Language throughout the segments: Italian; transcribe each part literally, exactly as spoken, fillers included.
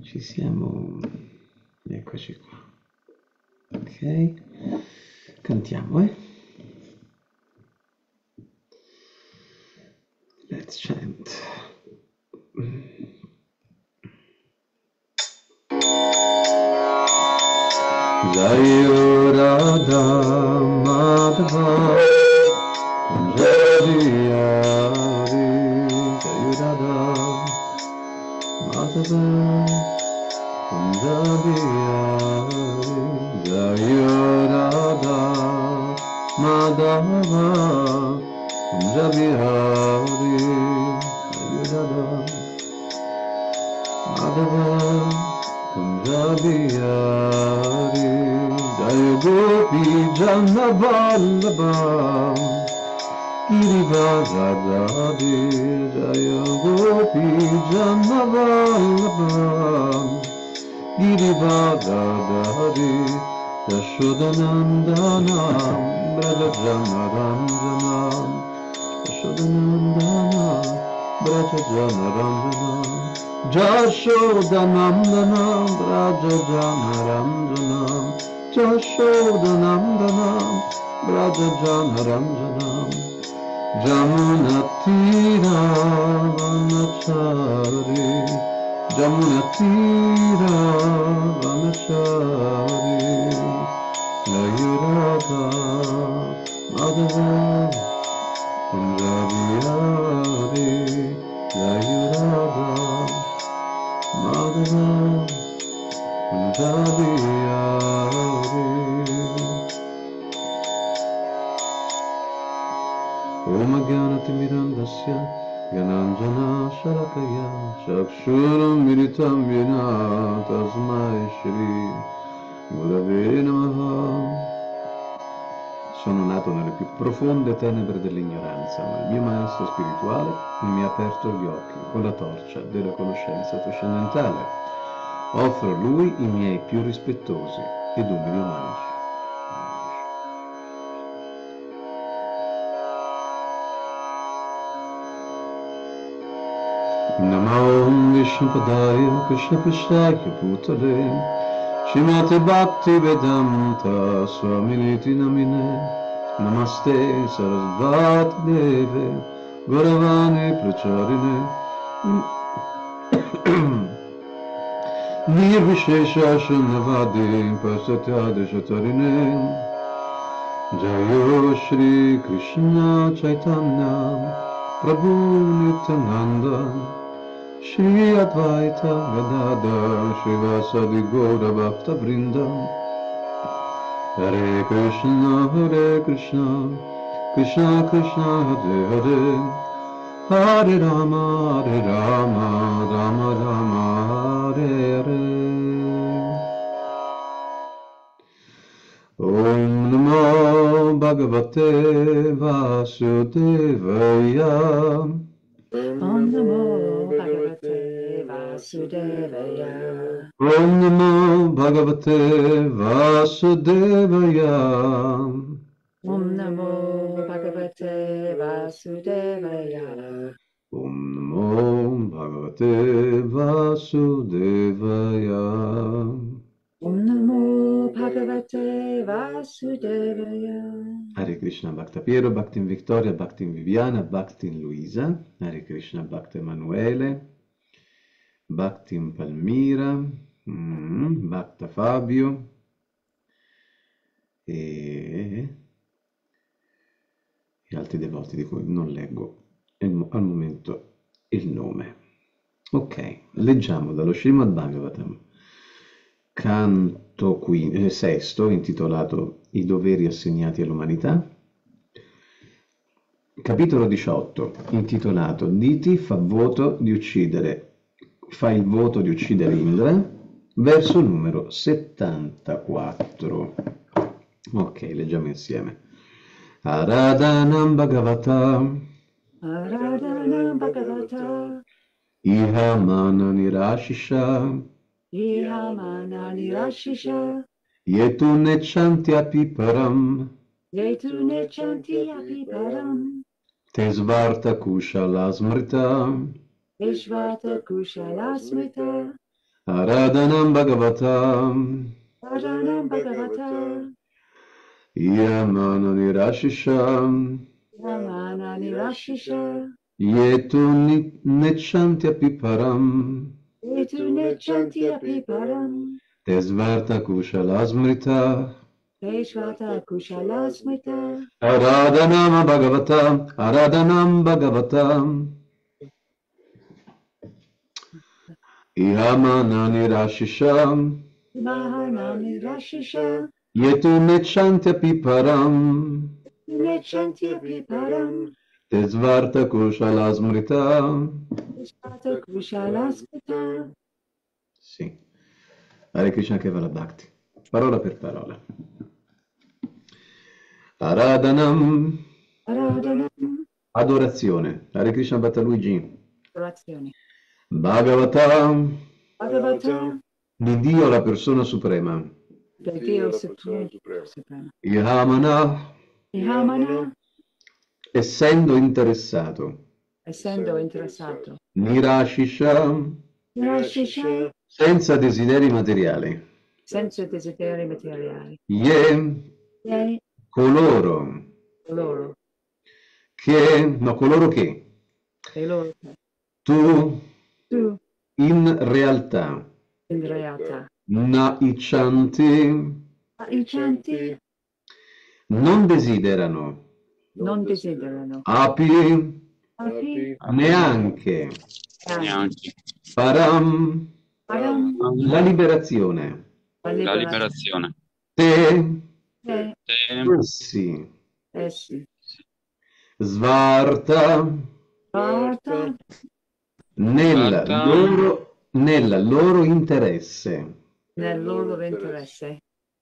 Ci siamo, eccoci qua. Ok, cantiamo, eh? Let's chant. Jayo Radha Madhava Jai Hari Jayo Radha Madhava Jai Hari Jayo Radha Madhava Jai Hari Jayo Radha Madhava Punjabi Hari Jaya Gopi Jana Vallabha Girivardhari Jaya Gopi Jana Vallabha Girivardhari Yashodanandana Braja Jana Ranjana Yashodanandana Braja Jana Ranjana Jashodanandana Braja Jana Ranjana Jashodanandana Braja Jana Ranjana Jamunatira Vanachari Jamunatira Vanachari Jayurada Madhava Punjabi Hari Jayurada Madhava Punjabi Hari Om Jnanatimirandasya Gyananjana Shalakaya Chakshuram Militam Yena Tasmai Shri Gurave Namaha. Sono nato nelle più profonde tenebre dell'ignoranza, ma il mio maestro spirituale mi ha aperto gli occhi con la torcia della conoscenza trascendentale. Offro a lui i miei più rispettosi ed umili omaggi. Namo Vishnupadaya Krishna Prishaya Bhutale Shrimate Bhakti Vedanta Swaminiti Namine Namaste Sarasvati Deve Gauravani Pracharine Nirvishesha Shunyavadi Pasatyade Shatarine Jayo Shri Krishna Chaitanya Prabhu Nityananda Shri Advaita Gadadhar Shrivasadi Gaura Bhakta Vrinda Hare Krishna Hare Krishna Krishna Krishna Hare Hare Hare Rama Hare Rama Rama Rama Hare Hare. Om Namo Bhagavate Vasudevaya. Om Namo Bhagavate Vasudevaya. Om Namo Bhagavate Vasudevaya. Om Namo Bhagavate Vasudevaya. Om Namo Bhagavate Vasudevaya. Om Namo Bhagavate Vasudevaya. Hare Krishna Bhakta Piero, Bhaktin Victoria, Bhaktin Viviana, Bhaktin Luisa, Hare Krishna Bhakta Emanuele, Bhaktin Palmira, mm, Bhakta Fabio e... e altri devoti di cui non leggo al momento il nome. Ok, leggiamo dallo Srimad Bhagavatam, canto qui, eh, sesto, intitolato I doveri assegnati all'umanità, capitolo diciotto, intitolato Diti fa voto di uccidere, fa il voto di uccidere Indra, verso numero settantaquattro. Ok, leggiamo insieme. Aradhanam Bhagavata Aradhanam Bhagavata Iha Mana Nirashisha Iha Mana Nirashisha Yetu Nechanti Api Param Yetu Nechanti Api Param Tesvarta Kushala Smrita Vishvata Kushala Smrita Aradanam Bhagavatam Saranam Bhagavata Yamana Nirashisham Yamana Nirashisha Yetu Nechanti Apiparam Etu Nechanti Apiparam Tesvarta Kushalasmrita Teshvata Kushalasmita Aradanam Bhagavatam Aradanam Bhagavatam Yamana Nirashisham Mahana Nirashisha Yetu Nechanti Apiparam Nechanti Apiparam Tesvarta Kushalasmrita. Teshvata Kushalasmita. Sì. Hare Krishna Kevala Bhakti. Parola per parola. Aradanam. Aradhanam. Adorazione. Hare Krishna Bhattaluigi. Adorazione. Bhagavatam. Bhagavata. Di Dio la persona suprema. Del Dio Supremo. Supremo. Yahamana. Yahamana. Essendo interessato. Essendo interessato. Nirashisha. Nirashisha. Senza desideri materiali. Senza desideri materiali. Ye. Yea. Coloro. Loro. Che. No, coloro che. E loro. Tu. Tu. In realtà. In realtà. Naichanti. I canti Non desiderano. non desiderano. Api. Api. Neanche. Neanche. Param. Param. La liberazione. La La liberazione. liberazione. Te. Te. Te- Essi. Essi. Svarta. Varta. Nel Svarta. loro, nel loro interesse. Nel loro interesse.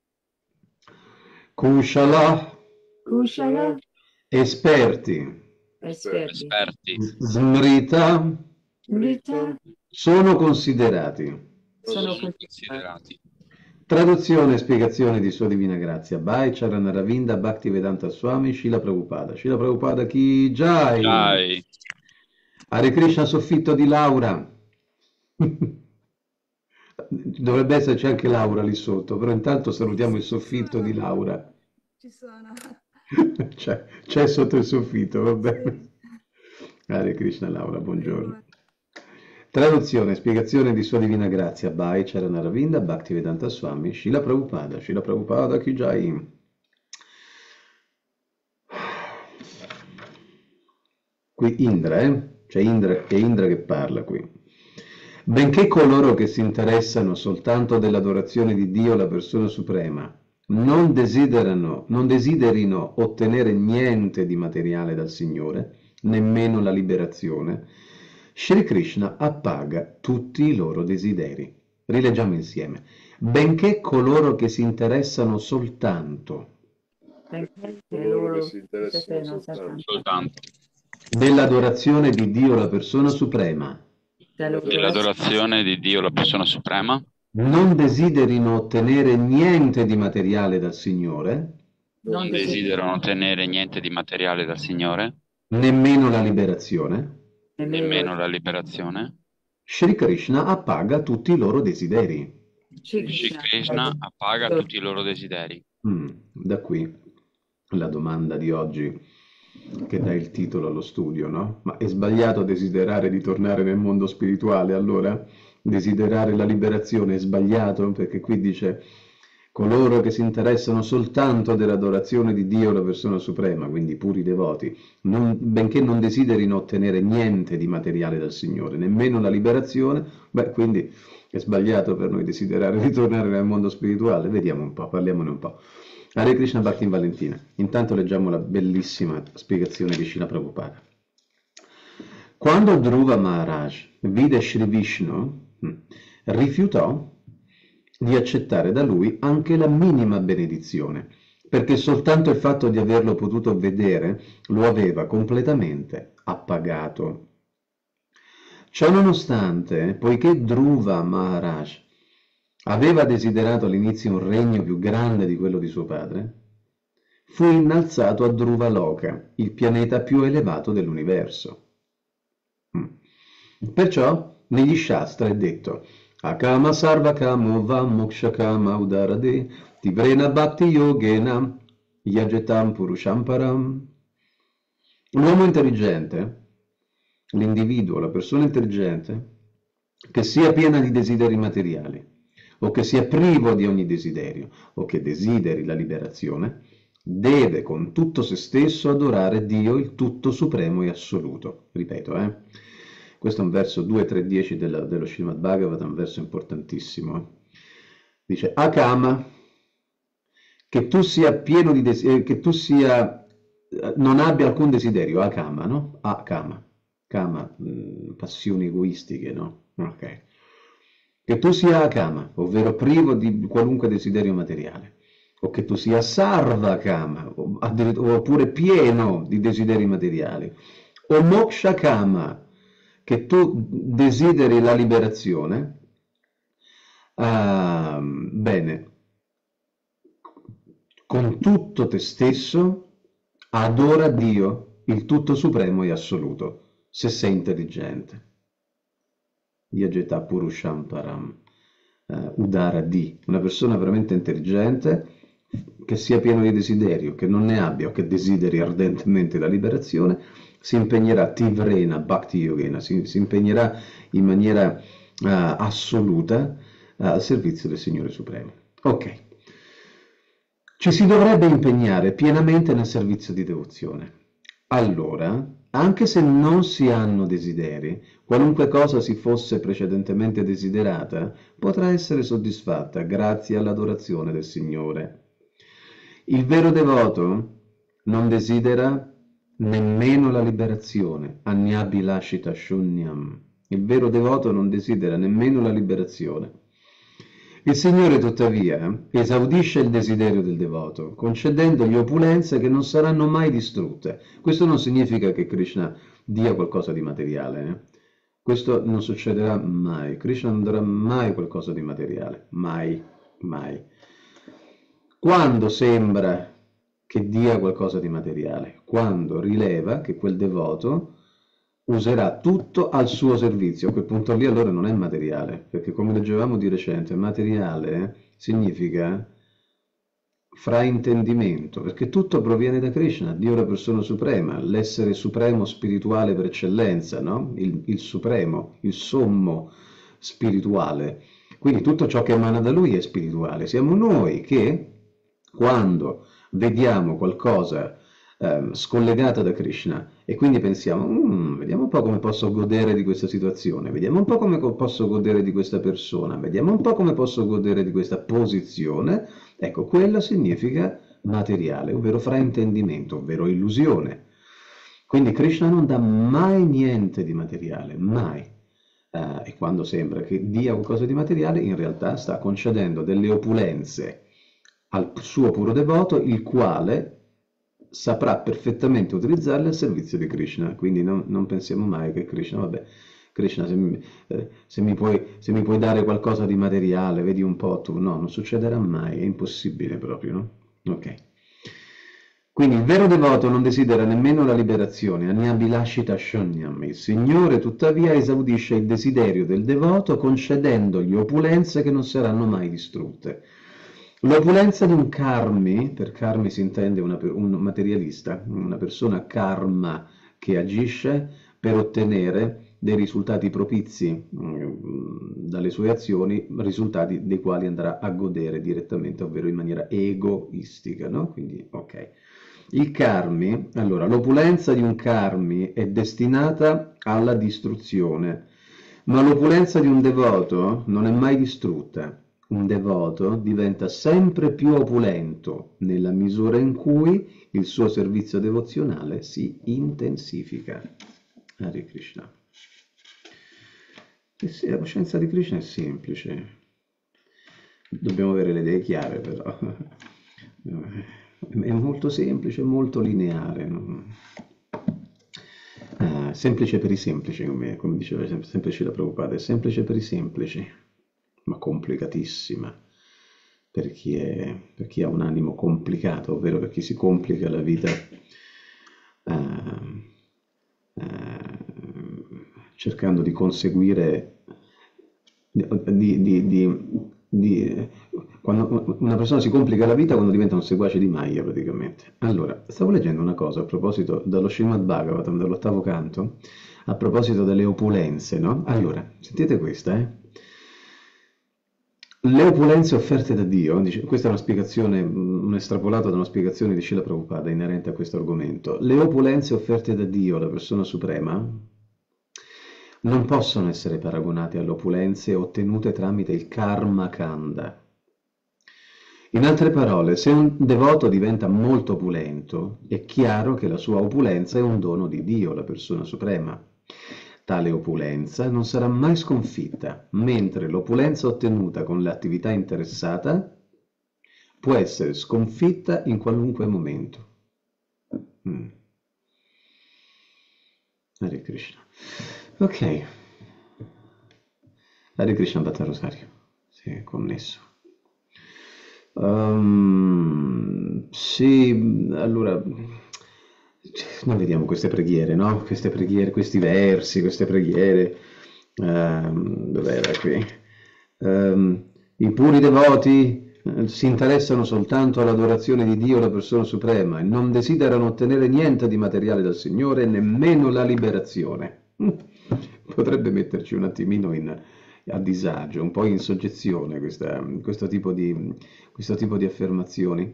Kushala. Kushala. Esperti. Esperti. Esperti. Smrita. Mrita. Sono considerati. Sono Sono considerati. considerati. Traduzione e spiegazione di Sua Divina Grazia. Bhai Charanaravinda Bhaktivedanta Swami Srila Prabhupada. Srila Prabhupada Ki Jai. Dai. Hare Krishna soffitto di Laura. Dovrebbe esserci anche Laura lì sotto, però intanto salutiamo il soffitto di Laura. Ci sono. C'è, c'è sotto il soffitto, va bene. Hare Krishna Laura, buongiorno. Traduzione e spiegazione di Sua Divina Grazia. Bhai Charanaravinda Bhaktivedanta Swami Srila Prabhupada. Srila Prabhupada Ki Jai. Qui Indra, eh? C'è Indra, è Indra che parla qui. Benché coloro che si interessano soltanto dell'adorazione di Dio, la persona suprema, non desiderano, non desiderino ottenere niente di materiale dal Signore, nemmeno la liberazione, Shri Krishna appaga tutti i loro desideri. Rileggiamo insieme. Benché coloro che si interessano soltanto Perché Coloro loro che si interessano non soltanto. Soltanto. dell'adorazione di Dio, la persona suprema, Dell'adorazione di Dio, la persona suprema, non desiderino ottenere niente di materiale dal Signore, Non non desiderano ottenere niente di materiale dal Signore, nemmeno la liberazione, nemmeno la liberazione, Shri Krishna appaga tutti i loro desideri. Shri Krishna appaga tutti i loro desideri. Mm, da qui la domanda di oggi che dà il titolo allo studio, no? Ma è sbagliato desiderare di tornare nel mondo spirituale, allora? Desiderare la liberazione è sbagliato? Perché qui dice coloro che si interessano soltanto dell'adorazione di Dio, la persona suprema, quindi i puri devoti, non, benché non desiderino ottenere niente di materiale dal Signore, nemmeno la liberazione, beh, quindi è sbagliato per noi desiderare di tornare nel mondo spirituale. Vediamo un po', parliamone un po'. Hare Krishna Bhakti in Valentina. Intanto leggiamo la bellissima spiegazione di Srila Prabhupada. Quando Dhruva Maharaj vide Shri Vishnu, rifiutò di accettare da lui anche la minima benedizione, perché soltanto il fatto di averlo potuto vedere lo aveva completamente appagato. Ciò nonostante, poiché Dhruva Maharaj aveva desiderato all'inizio un regno più grande di quello di suo padre, fu innalzato a Dhruva Loka, il pianeta più elevato dell'universo. Perciò negli Shastra è detto: Akama sarva kamo va moksha kama udarade tivrena bhakti yogena yajetam purushamparam. L'uomo intelligente, l'individuo, la persona intelligente, che sia piena di desideri materiali, o che sia privo di ogni desiderio, o che desideri la liberazione, deve con tutto se stesso adorare Dio, il tutto supremo e assoluto. Ripeto, eh? Questo è un verso due, tre, dieci della, dello Srimad Bhagavatam, un verso importantissimo. Dice, Akama, che tu sia pieno di desiderio, che tu sia, non abbia alcun desiderio, Akama, no? Akama, Kama, mh, passioni egoistiche, no? Ok. Che tu sia Akama, ovvero privo di qualunque desiderio materiale, o che tu sia Sarva Kama, oppure pieno di desideri materiali, o Moksha Kama, che tu desideri la liberazione, uh, bene, con tutto te stesso adora Dio, il tutto supremo e assoluto, se sei intelligente. Yajeta Purushamparam, uh, Udara Di, una persona veramente intelligente, che sia pieno di desiderio, che non ne abbia o che desideri ardentemente la liberazione, si impegnerà Tivrena Bhakti Yogena, si, si impegnerà in maniera uh, assoluta uh, al servizio del Signore Supremo. Ok. Ci si dovrebbe impegnare pienamente nel servizio di devozione. Allora, anche se non si hanno desideri, qualunque cosa si fosse precedentemente desiderata potrà essere soddisfatta grazie all'adorazione del Signore. Il vero devoto non desidera nemmeno la liberazione, Anyabhilashita Shunyam. Il vero devoto non desidera nemmeno la liberazione. Il Signore, tuttavia, esaudisce il desiderio del devoto, concedendogli opulenze che non saranno mai distrutte. Questo non significa che Krishna dia qualcosa di materiale. Eh? Questo non succederà mai. Krishna non darà mai qualcosa di materiale. Mai, mai. Quando sembra che dia qualcosa di materiale? Quando rileva che quel devoto userà tutto al suo servizio. A quel punto lì allora non è materiale, perché come leggevamo di recente, materiale significa fraintendimento, perché tutto proviene da Krishna, Dio la persona suprema, l'essere supremo spirituale per eccellenza, no? il, il supremo, il sommo spirituale. Quindi tutto ciò che emana da lui è spirituale. Siamo noi che, quando vediamo qualcosa eh, scollegata da Krishna e quindi pensiamo, mm, vediamo un po' come posso godere di questa situazione, vediamo un po' come posso godere di questa persona, vediamo un po' come posso godere di questa posizione, ecco, quello significa materiale, ovvero fraintendimento, ovvero illusione. Quindi Krishna non dà mai niente di materiale, mai. Uh, e quando sembra che dia qualcosa di materiale, in realtà sta concedendo delle opulenze al suo puro devoto, il quale saprà perfettamente utilizzarle al servizio di Krishna. Quindi non, non pensiamo mai che Krishna, vabbè, Krishna se mi, eh, se, mi puoi, se mi puoi dare qualcosa di materiale, vedi un po' tu, no, non succederà mai, è impossibile proprio, no? Ok. Quindi il vero devoto non desidera nemmeno la liberazione, Anyabhilashita Shunyam. Il Signore tuttavia esaudisce il desiderio del devoto concedendogli opulenze che non saranno mai distrutte. L'opulenza di un karmi, per karmi si intende una, un materialista, una persona karma che agisce per ottenere dei risultati propizi mh, dalle sue azioni, risultati dei quali andrà a godere direttamente, ovvero in maniera egoistica, no? Quindi, ok. Il karmi, allora, l'opulenza di un karmi è destinata alla distruzione, ma l'opulenza di un devoto non è mai distrutta. Un devoto diventa sempre più opulento nella misura in cui il suo servizio devozionale si intensifica. Hare Krishna. E sì, la coscienza di Krishna è semplice. Dobbiamo avere le idee chiare, però. È molto semplice, molto lineare. No? Ah, semplice per i semplici, come, come diceva sempre Srila Prabhupada, è semplice per i semplici, ma complicatissima per chi, è, per chi ha un animo complicato, ovvero per chi si complica la vita uh, uh, cercando di conseguire di, di, di, di- quando una persona si complica la vita quando diventa un seguace di Maya praticamente. Allora, stavo leggendo una cosa a proposito dallo Srimad Bhagavatam, dall'ottavo canto, a proposito delle opulenze, no? Allora, sentite questa, eh? Le opulenze offerte da Dio, dice- questa è una spiegazione, mm, un estrapolato da una spiegazione di Srila Prabhupada inerente a questo argomento. Le opulenze offerte da Dio, la persona suprema, non possono essere paragonate alle opulenze ottenute tramite il karma kanda. In altre parole, se un devoto diventa molto opulento, è chiaro che la sua opulenza è un dono di Dio, la persona suprema. Tale opulenza non sarà mai sconfitta, mentre l'opulenza ottenuta con l'attività interessata può essere sconfitta in qualunque momento. Mm. Hare Krishna. Ok. Hare Krishna Bhatta Rosario. Sì, è connesso. Um, sì, allora, noi vediamo queste preghiere, no? Queste preghiere, questi versi, queste preghiere. Ehm, dov'era qui? Ehm, I puri devoti eh, si interessano soltanto all'adorazione di Dio, la persona suprema, e non desiderano ottenere niente di materiale dal Signore, nemmeno la liberazione. Potrebbe metterci un attimino in, a disagio, un po' in soggezione questa- questo tipo di, questo tipo di affermazioni.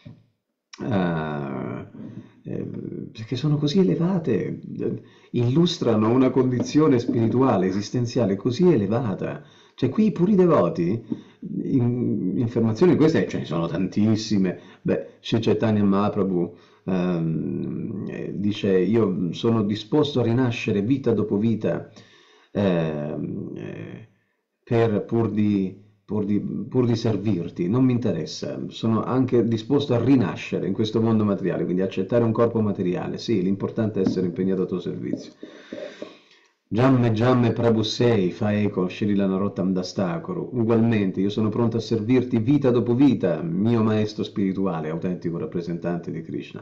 Ah, eh, perché sono così elevate, eh, illustrano una condizione spirituale, esistenziale così elevata. Cioè, qui i puri devoti, in, in affermazioni queste ce ne sono tantissime. Beh, Sri Chaitanya Mahaprabhu ehm, eh, dice: Io sono disposto a rinascere vita dopo vita ehm, eh, per, pur di pur di, pur di servirti, non mi interessa, sono anche disposto a rinascere in questo mondo materiale, quindi accettare un corpo materiale, sì, l'importante è essere impegnato a tuo servizio. Jamme Jamme Prabhu Sei, fa eco Srila Narottam Dastakoru, ugualmente io sono pronto a servirti vita dopo vita, mio maestro spirituale, autentico rappresentante di Krishna.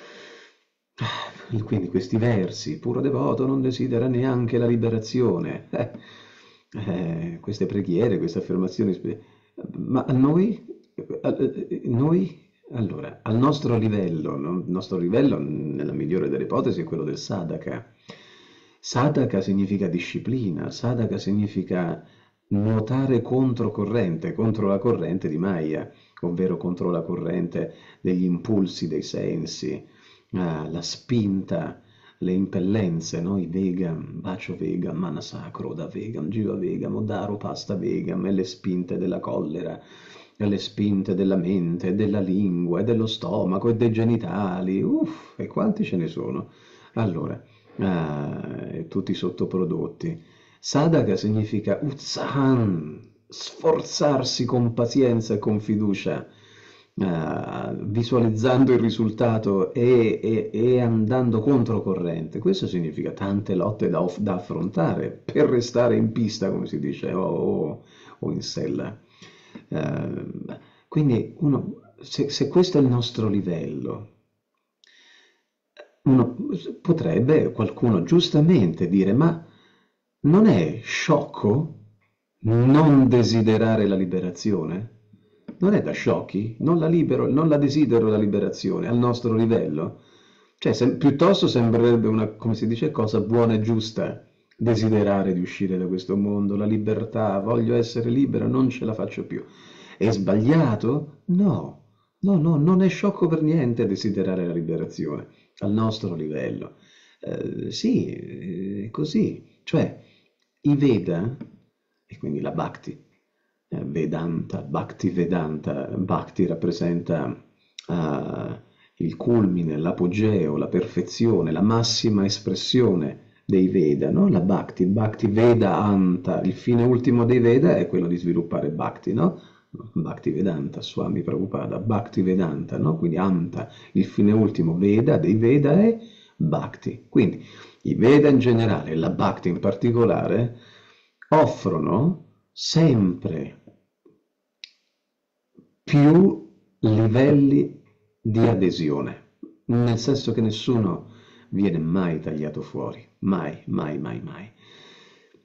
Quindi questi versi, puro devoto non desidera neanche la liberazione. Eh, eh, queste preghiere, queste affermazioni, spe- ma a noi, a- eh, noi, allora, al nostro livello, no? Il nostro livello, nella migliore delle ipotesi, è quello del sadhaka. Sadhaka significa disciplina, sadhaka significa nuotare controcorrente, contro la corrente di Maya, ovvero contro la corrente degli impulsi dei sensi, ah, la spinta, le impellenze, no? I Vegam, Bacio Vegam, Manasacro da Vegam, Jiva Vegam, Odaro Pasta Vegam, e le spinte della collera, e le spinte della mente, della lingua, e dello stomaco, e dei genitali, uff, e quanti ce ne sono? Allora, ah, e tutti i sottoprodotti. Sadhaka significa utsahan, sforzarsi con pazienza e con fiducia, eh, visualizzando il risultato e, e- e andando controcorrente. Questo significa tante lotte da, off- da affrontare per restare in pista, come si dice, o, o- o in sella. Eh, quindi uno, se, se questo è il nostro livello, uno potrebbe qualcuno giustamente dire, ma non è sciocco non desiderare la liberazione? Non è da sciocchi? Non la libero, non la desidero la liberazione al nostro livello? Cioè, se- piuttosto sembrerebbe una, come si dice, cosa buona e giusta desiderare di uscire da questo mondo, la libertà, voglio essere libero, non ce la faccio più. È sbagliato? No, no, no, non è sciocco per niente desiderare la liberazione al nostro livello. Eh, sì, è così. Cioè, i Veda, e quindi la Bhakti, eh, Vedanta, Bhakti Vedanta, Bhakti rappresenta eh, il culmine, l'apogeo, la perfezione, la massima espressione dei Veda, no? La Bhakti, il Bhakti Veda Anta, il fine ultimo dei Veda è quello di sviluppare Bhakti, no? Bhakti Vedanta, Swami Prabhupada, Bhakti Vedanta, no? Quindi Anta, il fine ultimo Veda, dei Veda è Bhakti. Quindi i Veda in generale e la Bhakti in particolare offrono sempre più livelli di adesione, nel senso che nessuno viene mai tagliato fuori, mai, mai, mai, mai.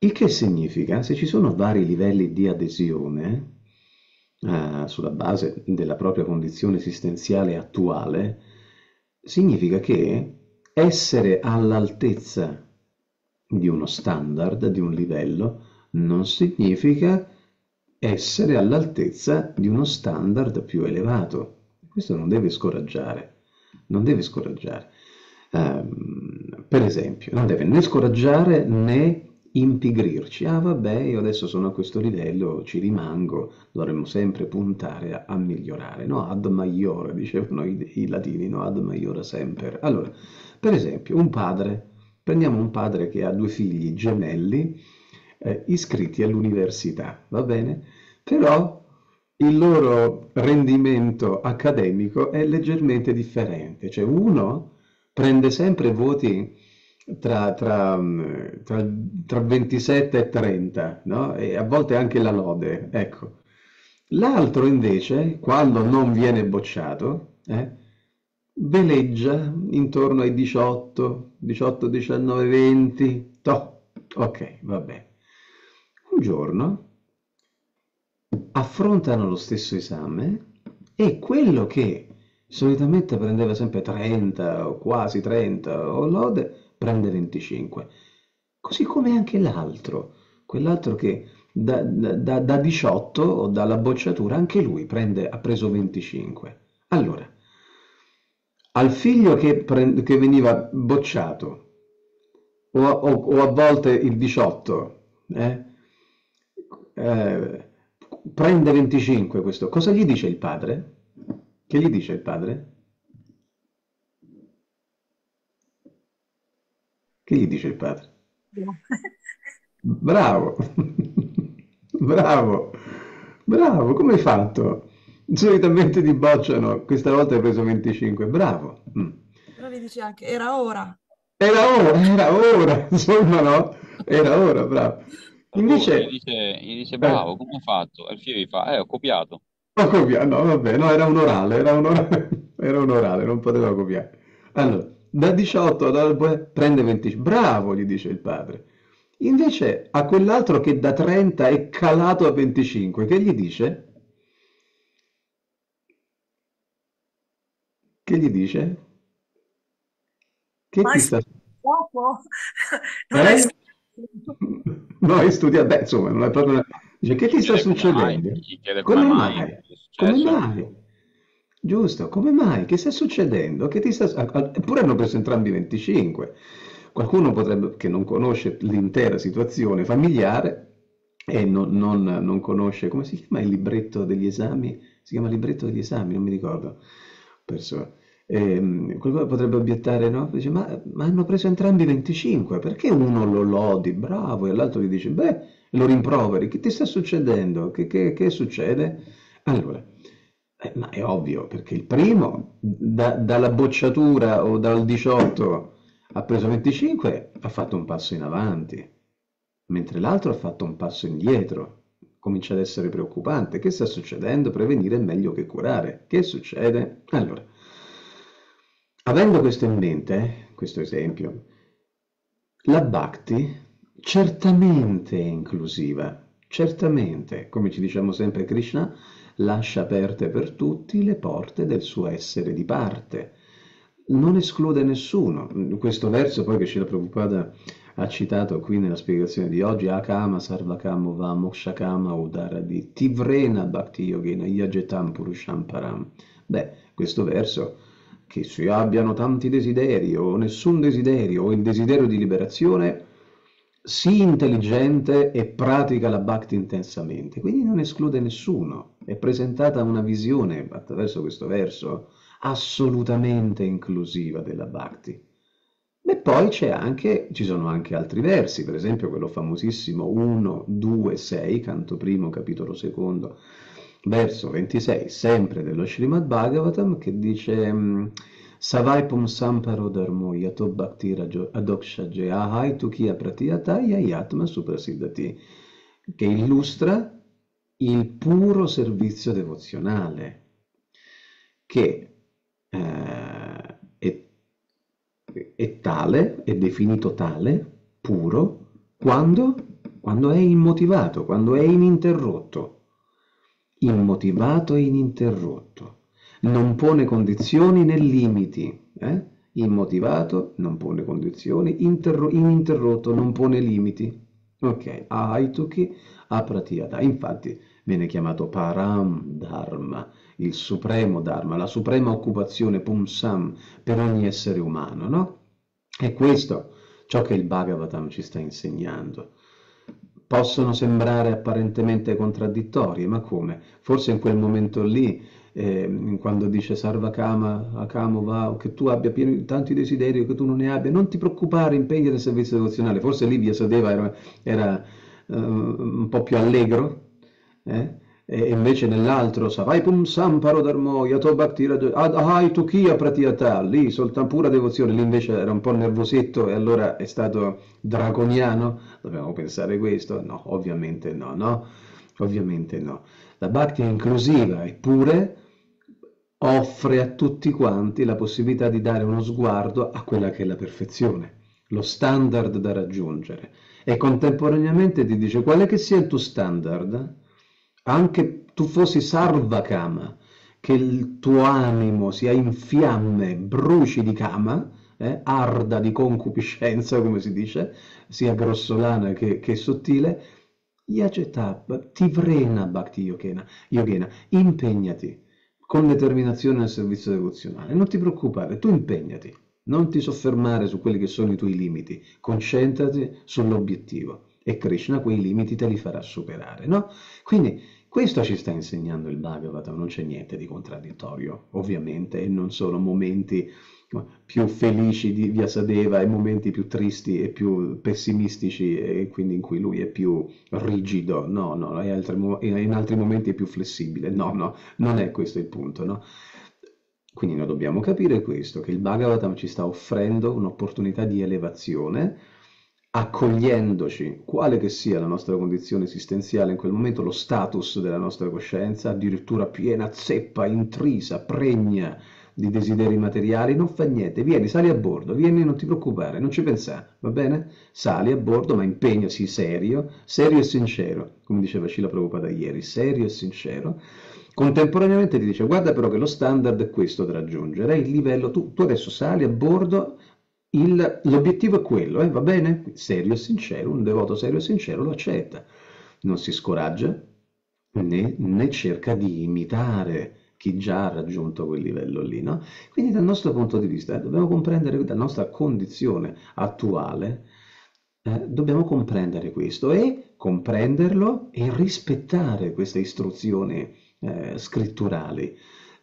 Il che significa, se ci sono vari livelli di adesione, eh, sulla base della propria condizione esistenziale attuale, significa che essere all'altezza di uno standard, di un livello, non significa essere all'altezza di uno standard più elevato. Questo non deve scoraggiare, non deve scoraggiare. Ehm, per esempio, non deve né scoraggiare né impigrirci. Ah, vabbè, io adesso sono a questo livello, ci rimango, dovremmo sempre puntare a, a migliorare, no? Ad maiore, dicevano i, i latini, no? Ad maiora semper. Allora, per esempio, un padre, prendiamo un padre che ha due figli gemelli, eh, iscritti all'università, va bene? Però il loro rendimento accademico è leggermente differente, cioè uno prende sempre voti tra, tra, mm, tra- tra ventisette e trenta, no? E a volte anche la lode, ecco. L'altro invece, quando non viene bocciato, eh, veleggia intorno ai diciotto, diciotto, diciannove, venti. Toh, ok, va bene. Un giorno affrontano lo stesso esame e quello che solitamente prendeva sempre trenta o quasi trenta o lode prende venticinque. Così come anche l'altro, quell'altro che da, da- da diciotto o dalla bocciatura anche lui prende, ha preso venticinque. Allora, al figlio che, pre- che veniva bocciato o, o- o a volte il diciotto, eh, eh, prende venticinque questo. Cosa gli dice il padre? Che gli dice il padre? Che gli dice il padre? No. Bravo, bravo, bravo, come hai fatto? Solitamente ti bocciano, questa volta hai preso venticinque, bravo. Mm. Però gli dice anche, era ora. Era ora, era ora, insomma, no? Era ora, bravo. Oh, gli Invece, dice, gli dice eh, bravo, come hai fatto? E il figlio gli fa, eh, ho copiato. ho copiato, no, vabbè, no, era un orale, era un orale, era un orale, non poteva copiare. Allora, da diciotto da- prende venticinque, bravo, gli dice il padre. Invece a quell'altro che da trenta è calato a venticinque, che gli dice? Che gli dice? Che Ma ti hai sta... studiato? Non hai Eh? studiato? No, hai studiato, beh, insomma, non è proprio... Dice, che Gli ti sta chiede come mai, succedendo? gli chiede come Come mai, mai? che è Come successo. mai? Giusto, come mai? Che sta succedendo? Che ti sta... a- a- Eppure hanno preso entrambi venticinque. Qualcuno potrebbe, che non conosce l'intera situazione familiare e non, non- non conosce, come si chiama il libretto degli esami? Si chiama libretto degli esami, non mi ricordo. Perso. Ehm, qualcuno potrebbe obiettare, no? Dice, ma, ma hanno preso entrambi venticinque, perché uno lo lodi, bravo, e l'altro gli dice, beh, lo rimproveri, che ti sta succedendo? Che, che- che succede? Allora, eh, ma è ovvio, perché il primo, da- dalla bocciatura o dal diciotto ha preso venticinque, ha fatto un passo in avanti, mentre l'altro ha fatto un passo indietro. Comincia ad essere preoccupante. Che sta succedendo? Prevenire è meglio che curare. Che succede? Allora, avendo questo in mente, questo esempio, la Bhakti certamente è inclusiva, certamente, come ci diciamo sempre, Krishna lascia aperte per tutti le porte del suo essere di parte, non esclude nessuno. Questo verso poi che Srila Prabhupada ha citato qui nella spiegazione di oggi, Akama Sarvakamo Va Mokshakama Udaradi Tivrena Bhakti Yogena Yajetam Purusham Param. Beh, questo verso, che si abbiano tanti desideri o nessun desiderio o il desiderio di liberazione, sii intelligente e pratica la bhakti intensamente, quindi non esclude nessuno. È presentata una visione attraverso questo verso assolutamente inclusiva della bhakti. E poi c'è anche, ci sono anche altri versi, per esempio quello famosissimo uno, due, sei, canto primo, capitolo secondo, verso ventisei, sempre dello Srimad Bhagavatam, che dice mm, Savai Samparo Dharmo Yato Bhakti Adokshaje Ahai Tukia Pratiyata Yayatma Suprasiddhati, che illustra il puro servizio devozionale, che eh, è, è tale, è definito tale, puro, quando? quando è immotivato, quando è ininterrotto. Immotivato e ininterrotto. Non pone condizioni né limiti. Eh? Immotivato, non pone condizioni, interro- ininterrotto, non pone limiti. Ok, Aituki Apratiyata. Infatti viene chiamato Param Dharma, il supremo Dharma, la suprema occupazione Pumsam per ogni essere umano, no? È questo ciò che il Bhagavatam ci sta insegnando. Possono sembrare apparentemente contraddittorie, ma come? Forse in quel momento lì, eh, quando dice Sarvakama, Akamo va, che tu abbia pieno di tanti desideri o che tu non ne abbia, non ti preoccupare, impegna nel servizio devozionale. Forse lì Vyasadeva era, era eh, un po' più allegro, eh? E invece nell'altro Savai Pum Samparo Dharmo Yato Bhakti Adhai Tukia Pratiyata, lì soltanto pura devozione, lì invece era un po' nervosetto e allora è stato draconiano. Dobbiamo pensare questo? No, ovviamente no, no? Ovviamente no. La Bhakti è inclusiva, eppure offre a tutti quanti la possibilità di dare uno sguardo a quella che è la perfezione, lo standard da raggiungere. E contemporaneamente ti dice qual è che sia il tuo standard, anche tu fossi Sarvakama, che il tuo animo sia in fiamme, bruci di kama, eh, arda di concupiscenza, come si dice, sia grossolana che, che sottile, Yacetab, Tivrena Bhakti Yogena, Yogena, impegnati con determinazione nel servizio devozionale, non ti preoccupare, tu impegnati, non ti soffermare su quelli che sono i tuoi limiti, concentrati sull'obiettivo e Krishna quei limiti te li farà superare, no? Quindi questo ci sta insegnando il Bhagavatam, non c'è niente di contraddittorio, ovviamente, e non sono momenti più felici di Vyasadeva e momenti più tristi e più pessimistici e quindi in cui lui è più rigido, no, no, in altri, in altri momenti è più flessibile, no, no, non è questo il punto, no? Quindi noi dobbiamo capire questo, che il Bhagavatam ci sta offrendo un'opportunità di elevazione, accogliendoci, quale che sia la nostra condizione esistenziale in quel momento, lo status della nostra coscienza, addirittura piena, zeppa, intrisa, pregna di desideri materiali, non fa niente, vieni, sali a bordo, vieni, non ti preoccupare, non ci pensare, va bene? Sali a bordo, ma impegnasi serio, serio e sincero, come diceva Srila Prabhupada ieri, serio e sincero. Contemporaneamente ti dice, guarda però che lo standard è questo da raggiungere, il livello, tu, tu adesso sali a bordo, il, l'obiettivo è quello, eh, va bene? Serio e sincero, un devoto serio e sincero lo accetta, non si scoraggia né, né cerca di imitare chi già ha raggiunto quel livello lì, no? Quindi dal nostro punto di vista eh, dobbiamo comprendere, dalla nostra condizione attuale, eh, dobbiamo comprendere questo e comprenderlo e rispettare queste istruzioni eh, scritturali,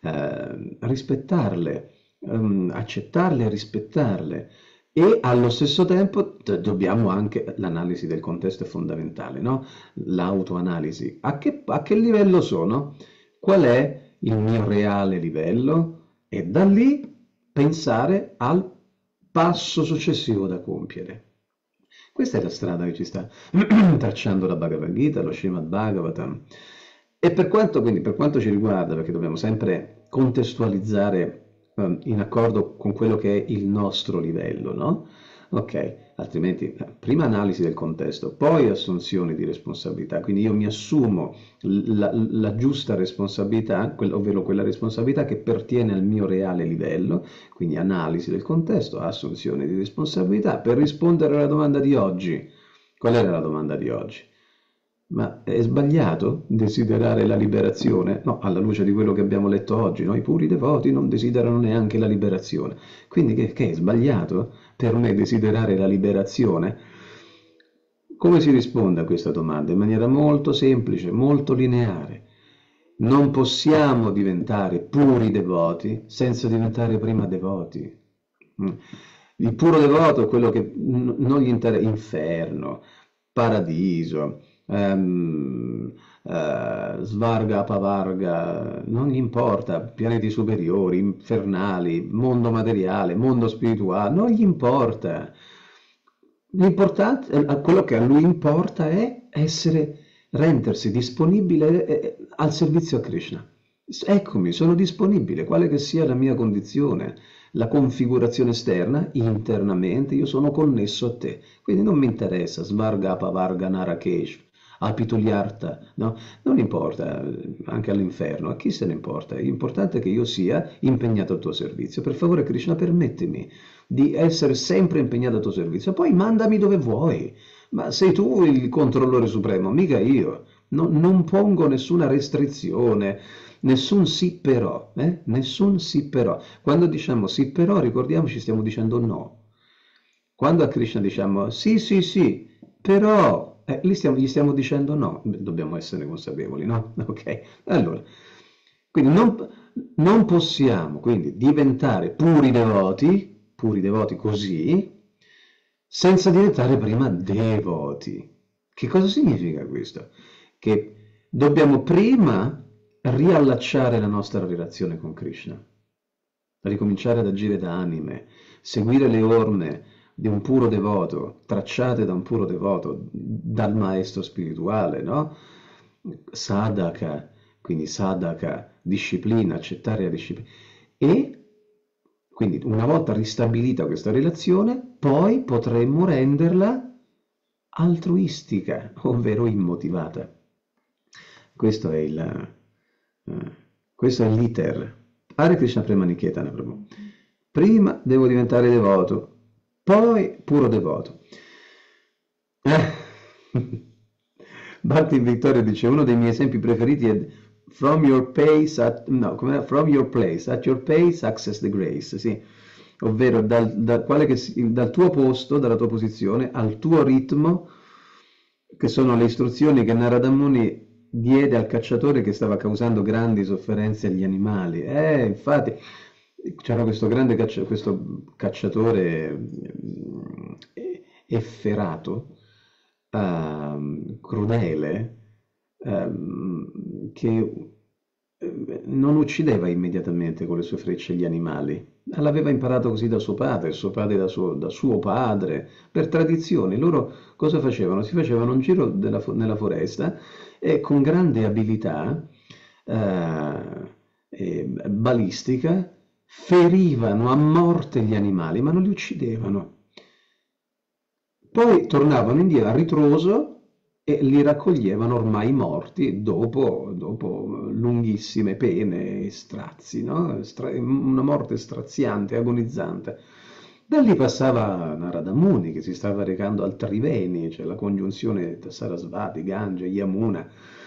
eh, rispettarle, ehm, accettarle e rispettarle. E allo stesso tempo d- dobbiamo anche, l'analisi del contesto è fondamentale, no? L'autoanalisi. A che, a che livello sono? Qual è il mio reale livello? E da lì pensare al passo successivo da compiere. Questa è la strada che ci sta tracciando la Bhagavad Gita, lo Srimad Bhagavatam. E per quanto, quindi, per quanto ci riguarda, perché dobbiamo sempre contestualizzare um, in accordo con quello che è il nostro livello, no? Ok, altrimenti prima analisi del contesto, poi assunzione di responsabilità, quindi io mi assumo la, la giusta responsabilità, ovvero quella responsabilità che pertiene al mio reale livello, quindi analisi del contesto, assunzione di responsabilità, per rispondere alla domanda di oggi. Qual era la domanda di oggi? Ma è sbagliato desiderare la liberazione? No, alla luce di quello che abbiamo letto oggi, no? I puri devoti non desiderano neanche la liberazione. Quindi che, che è sbagliato per me desiderare la liberazione? Come si risponde a questa domanda? In maniera molto semplice, molto lineare. Non possiamo diventare puri devoti senza diventare prima devoti. Il puro devoto è quello che non gli interessa, inferno, paradiso, ehm, eh, Svarga, Pavarga, non gli importa, pianeti superiori, infernali, mondo materiale, mondo spirituale, non gli importa. L'importante, quello che a lui importa è essere, rendersi disponibile eh, al servizio a Krishna. Eccomi, sono disponibile, quale che sia la mia condizione. la configurazione esterna, internamente io sono connesso a te, quindi non mi interessa Svarga, Apavarga, Narakesh, Apituliarta, no? Non importa, eh, anche all'inferno, a chi se ne importa? L'importante è che io sia impegnato al tuo servizio. Per favore, Krishna, permettimi di essere sempre impegnato al tuo servizio, poi mandami dove vuoi, ma sei tu il controllore supremo, mica io. No- non pongo nessuna restrizione, nessun sì però, eh? Nessun sì però. Quando diciamo sì però, ricordiamoci, stiamo dicendo no. Quando a Krishna diciamo sì, sì, sì, però, eh, lì stiamo- gli stiamo dicendo no, dobbiamo essere consapevoli, no? Ok? Allora, quindi non, non possiamo quindi diventare puri devoti, puri devoti così, senza diventare prima devoti. Che cosa significa questo? Che dobbiamo prima riallacciare la nostra relazione con Krishna, ricominciare ad agire da anime, seguire le orme di un puro devoto, tracciate da un puro devoto, dal maestro spirituale, no? Sadhaka, quindi sadhaka, disciplina, accettare la disciplina. E quindi una volta ristabilita questa relazione, poi potremmo renderla altruistica, ovvero immotivata. Questo è il, eh, questo è l'iter. Hare Krishna Prema Niketana Prabhu. Prima devo diventare devoto, poi puro devoto. Eh. Bhakti Vittorio dice, uno dei miei esempi preferiti è from your pace at, no, come from your place, at your pace access the grace, sì. Ovvero dal, da, quale che si- dal tuo posto, dalla tua posizione, al tuo ritmo, che sono le istruzioni che Narada Muni diede al cacciatore che stava causando grandi sofferenze agli animali. Eh, infatti, c'era questo grande caccia- questo cacciatore mm, efferato, ehm, crudele, ehm, che eh, non uccideva immediatamente con le sue frecce gli animali. L'aveva imparato così da suo padre, suo padre da suo, da suo padre, per tradizione. Loro cosa facevano? Si facevano un giro della fo- nella foresta e con grande abilità eh, eh, balistica ferivano a morte gli animali, ma non li uccidevano. Poi tornavano indietro a ritroso e li raccoglievano ormai morti dopo, dopo lunghissime pene e strazi, no? Stra- una morte straziante, agonizzante. Da lì passava Narada Muni che si stava recando al Triveni, cioè la congiunzione tra Sarasvati, Gange, Yamuna,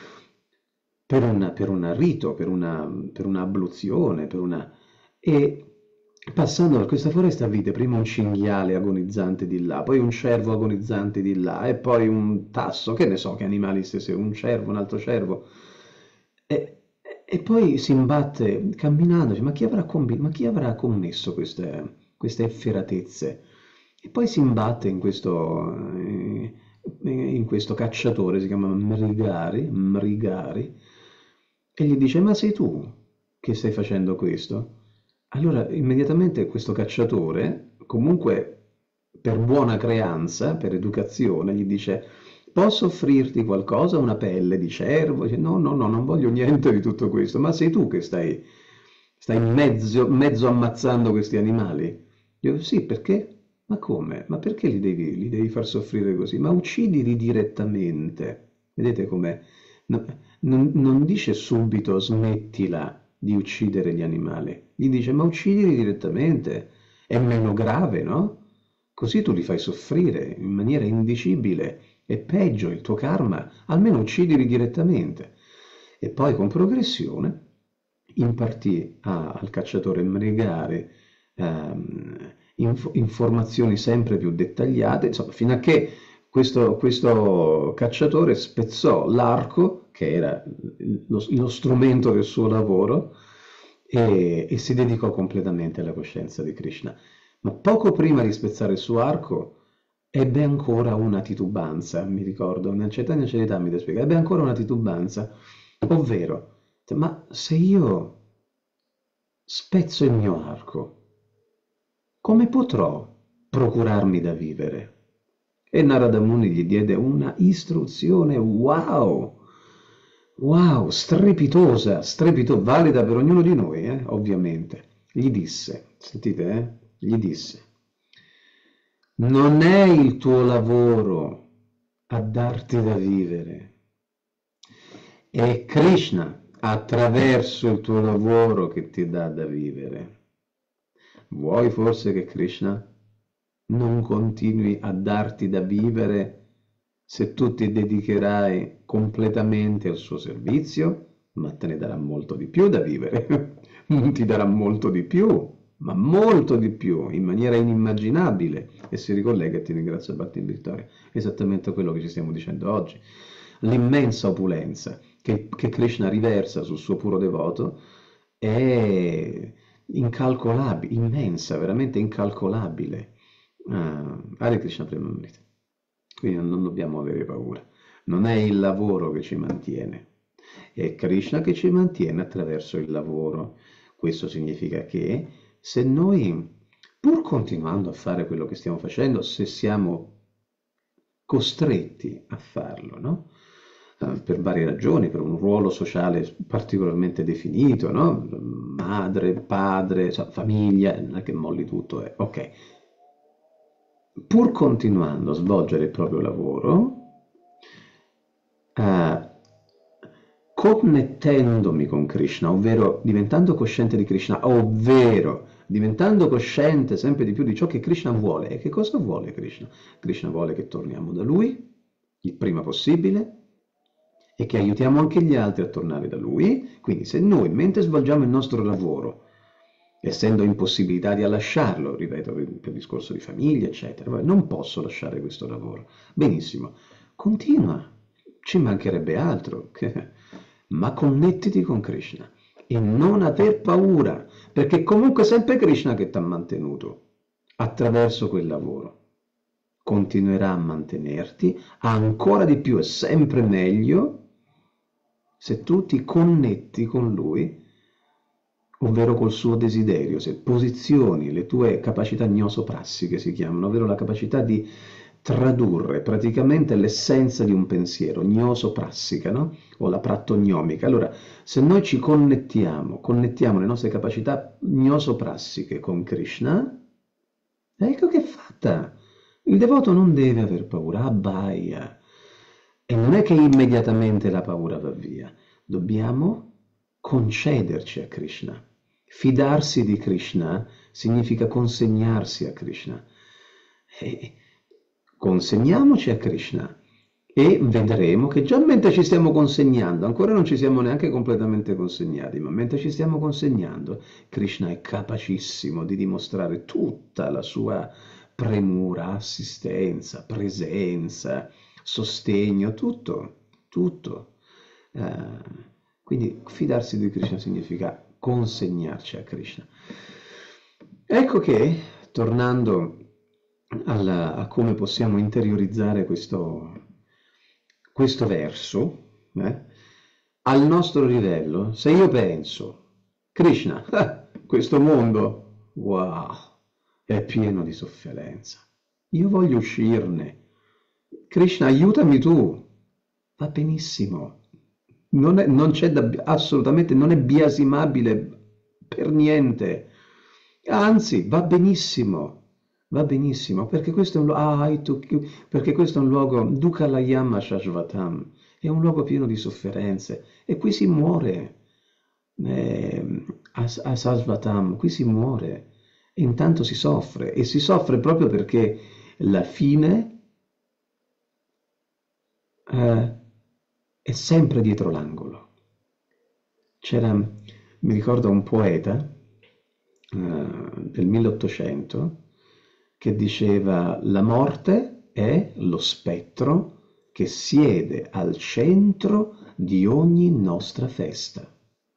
per un, per un rito, per una, per una abluzione, per una... E passando per questa foresta vide prima un cinghiale agonizzante di là, poi un cervo agonizzante di là, e poi un tasso, che ne so che animali stesse, un cervo, un altro cervo. E, e poi si imbatte camminando, dice, ma chi avrà, combi- ma chi avrà commesso queste, queste efferatezze? E poi si imbatte in questo, eh, in questo cacciatore, si chiama Mrigari, Mrigari, e gli dice, ma sei tu che stai facendo questo? Allora, immediatamente questo cacciatore, comunque per buona creanza, per educazione, gli dice, posso offrirti qualcosa, una pelle di cervo? Dice, no, no, no, non voglio niente di tutto questo, ma sei tu che stai, stai mezzo, mezzo ammazzando questi animali? Io, sì, perché? Ma come? Ma perché li devi, li devi far soffrire così? Ma uccidili direttamente. Vedete com'è? No- non, non dice subito smettila di uccidere gli animali, gli dice ma uccidili direttamente, è meno grave, no? Così tu li fai soffrire in maniera indicibile, è peggio il tuo karma, almeno uccidili direttamente. E poi con progressione impartì a- al cacciatore Mrigari ehm, inf- informazioni sempre più dettagliate, insomma, fino a che questo, questo cacciatore spezzò l'arco, che era lo, lo strumento del suo lavoro, e, e si dedicò completamente alla coscienza di Krishna. Ma poco prima di spezzare il suo arco ebbe ancora una titubanza, mi ricordo, nel Chaitanya Charitamrita spiega, ebbe ancora una titubanza, ovvero, ma se io spezzo il mio arco, come potrò procurarmi da vivere? E Narada Muni gli diede una istruzione, wow, wow, strepitosa, strepitosa, valida per ognuno di noi, eh, ovviamente. gli disse, sentite, eh? Gli disse, non è il tuo lavoro a darti da vivere, è Krishna attraverso il tuo lavoro che ti dà da vivere. Vuoi forse che Krishna non continui a darti da vivere se tu ti dedicherai completamente al suo servizio? Ma te ne darà molto di più da vivere, ti darà molto di più, ma molto di più, in maniera inimmaginabile, e si ricollega, e ti ringrazio Bhakti Vittoria, esattamente quello che ci stiamo dicendo oggi. L'immensa opulenza che, che Krishna riversa sul suo puro devoto è incalcolabile, immensa, veramente incalcolabile. Ah, Hare Krishna Premamrita. Quindi non dobbiamo avere paura. Non è il lavoro che ci mantiene, è Krishna che ci mantiene attraverso il lavoro. Questo significa che se noi, pur continuando a fare quello che stiamo facendo, se siamo costretti a farlo, no? Uh, per varie ragioni, per un ruolo sociale particolarmente definito, no? Madre, padre, cioè, famiglia, non è che molli tutto, è ok. Pur continuando a svolgere il proprio lavoro, uh, connettendomi con Krishna, ovvero diventando cosciente di Krishna, ovvero diventando cosciente sempre di più di ciò che Krishna vuole. E che cosa vuole Krishna? Krishna vuole che torniamo da Lui il prima possibile e che aiutiamo anche gli altri a tornare da Lui. Quindi se noi, mentre svolgiamo il nostro lavoro, essendo impossibilitati a lasciarlo, ripeto, per il discorso di famiglia, eccetera, non posso lasciare questo lavoro. Benissimo, continua, ci mancherebbe altro, ma connettiti con Krishna e non aver paura, perché comunque è sempre Krishna che ti ha mantenuto attraverso quel lavoro. Continuerà a mantenerti ancora di più e sempre meglio se tu ti connetti con Lui, ovvero col suo desiderio, se posizioni le tue capacità gnosoprassiche, si chiamano, ovvero la capacità di tradurre praticamente l'essenza di un pensiero, gnosoprassica, no? O la prattognomica. Allora, se noi ci connettiamo, connettiamo le nostre capacità gnosoprassiche con Krishna, ecco che è fatta. Il devoto non deve aver paura, abbaia. E non è che immediatamente la paura va via. Dobbiamo concederci a Krishna. Fidarsi di Krishna significa consegnarsi a Krishna. E consegniamoci a Krishna e vedremo che già mentre ci stiamo consegnando, ancora non ci siamo neanche completamente consegnati, ma mentre ci stiamo consegnando, Krishna è capacissimo di dimostrare tutta la sua premura, assistenza, presenza, sostegno, tutto, tutto. Uh, quindi fidarsi di Krishna significa consegnarci a Krishna. Ecco che, tornando alla, a come possiamo interiorizzare questo, questo verso, eh, al nostro livello, se io penso, Krishna, ah, questo mondo, wow, è pieno di sofferenza, io voglio uscirne, Krishna aiutami tu, va benissimo, non è, non c'è da, assolutamente, non è biasimabile per niente, anzi va benissimo, va benissimo, perché questo è un, ah, perché questo è un luogo, Dukalayama Shashvatam, è un luogo pieno di sofferenze, e qui si muore, eh, a, a Shashvatam, qui si muore, e intanto si soffre, e si soffre proprio perché la fine eh, è sempre dietro l'angolo. C'era, mi ricordo, un poeta eh, del milleottocento che diceva: la morte è lo spettro che siede al centro di ogni nostra festa.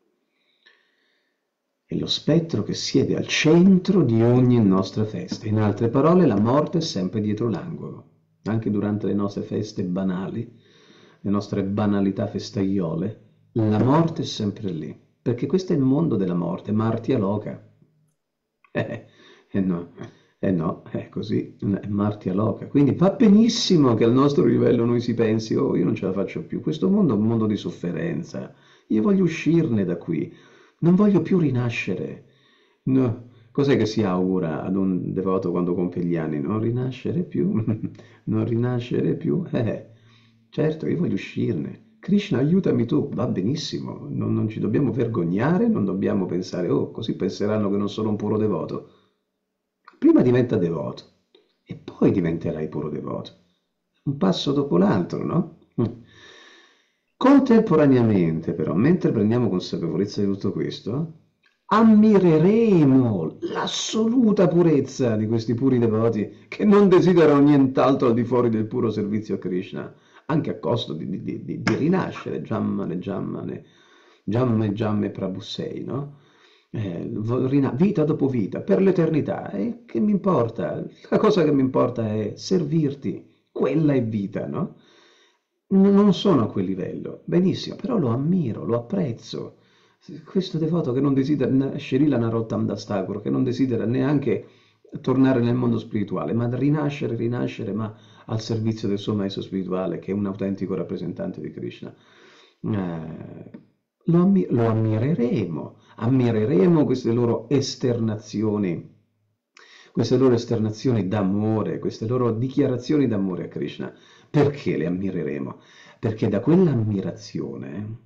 È lo spettro che siede al centro di ogni nostra festa. In altre parole, la morte è sempre dietro l'angolo, anche durante le nostre feste banali, le nostre banalità festaiole, la morte è sempre lì, perché questo è il mondo della morte, Martya Loka. Eh, eh no, eh no, è così, è Martya Loka. Quindi va benissimo che al nostro livello noi si pensi: oh, io non ce la faccio più, questo mondo è un mondo di sofferenza, io voglio uscirne da qui, non voglio più rinascere. No. Cos'è che si augura ad un devoto quando compie gli anni? Non rinascere più? Non rinascere più? Eh, certo, io voglio uscirne. Krishna, aiutami tu. Va benissimo, non, non ci dobbiamo vergognare, non dobbiamo pensare, oh, così penseranno che non sono un puro devoto. Prima diventa devoto e poi diventerai puro devoto. Un passo dopo l'altro, no? Mm. Contemporaneamente, però, mentre prendiamo consapevolezza di tutto questo, ammireremo l'assoluta purezza di questi puri devoti che non desiderano nient'altro al di fuori del puro servizio a Krishna, anche a costo di, di- di- di- di rinascere, Jammane, Jammane, Jamme, Jamme Prabhu sei, no? Eh, vo- rina- vita dopo vita, per l'eternità. E che mi importa? La cosa che mi importa è servirti. Quella è vita, no? N- Non sono a quel livello, benissimo, però lo ammiro, lo apprezzo. Questo devoto che non desidera, Sherila Narottam Das Thakur, che non desidera neanche tornare nel mondo spirituale, ma rinascere, rinascere, ma al servizio del suo maestro spirituale, che è un autentico rappresentante di Krishna. Eh, lo, ammi- lo ammireremo, ammireremo queste loro esternazioni, queste loro esternazioni d'amore, queste loro dichiarazioni d'amore a Krishna. Perché le ammireremo? Perché da quell'ammirazione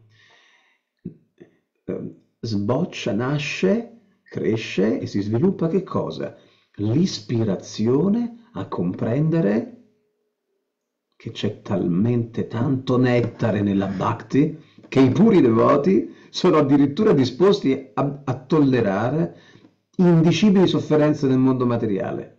eh, sboccia, nasce, cresce e si sviluppa che cosa? L'ispirazione a comprendere che c'è talmente tanto nettare nella bhakti che i puri devoti sono addirittura disposti a, a tollerare indicibili sofferenze nel mondo materiale.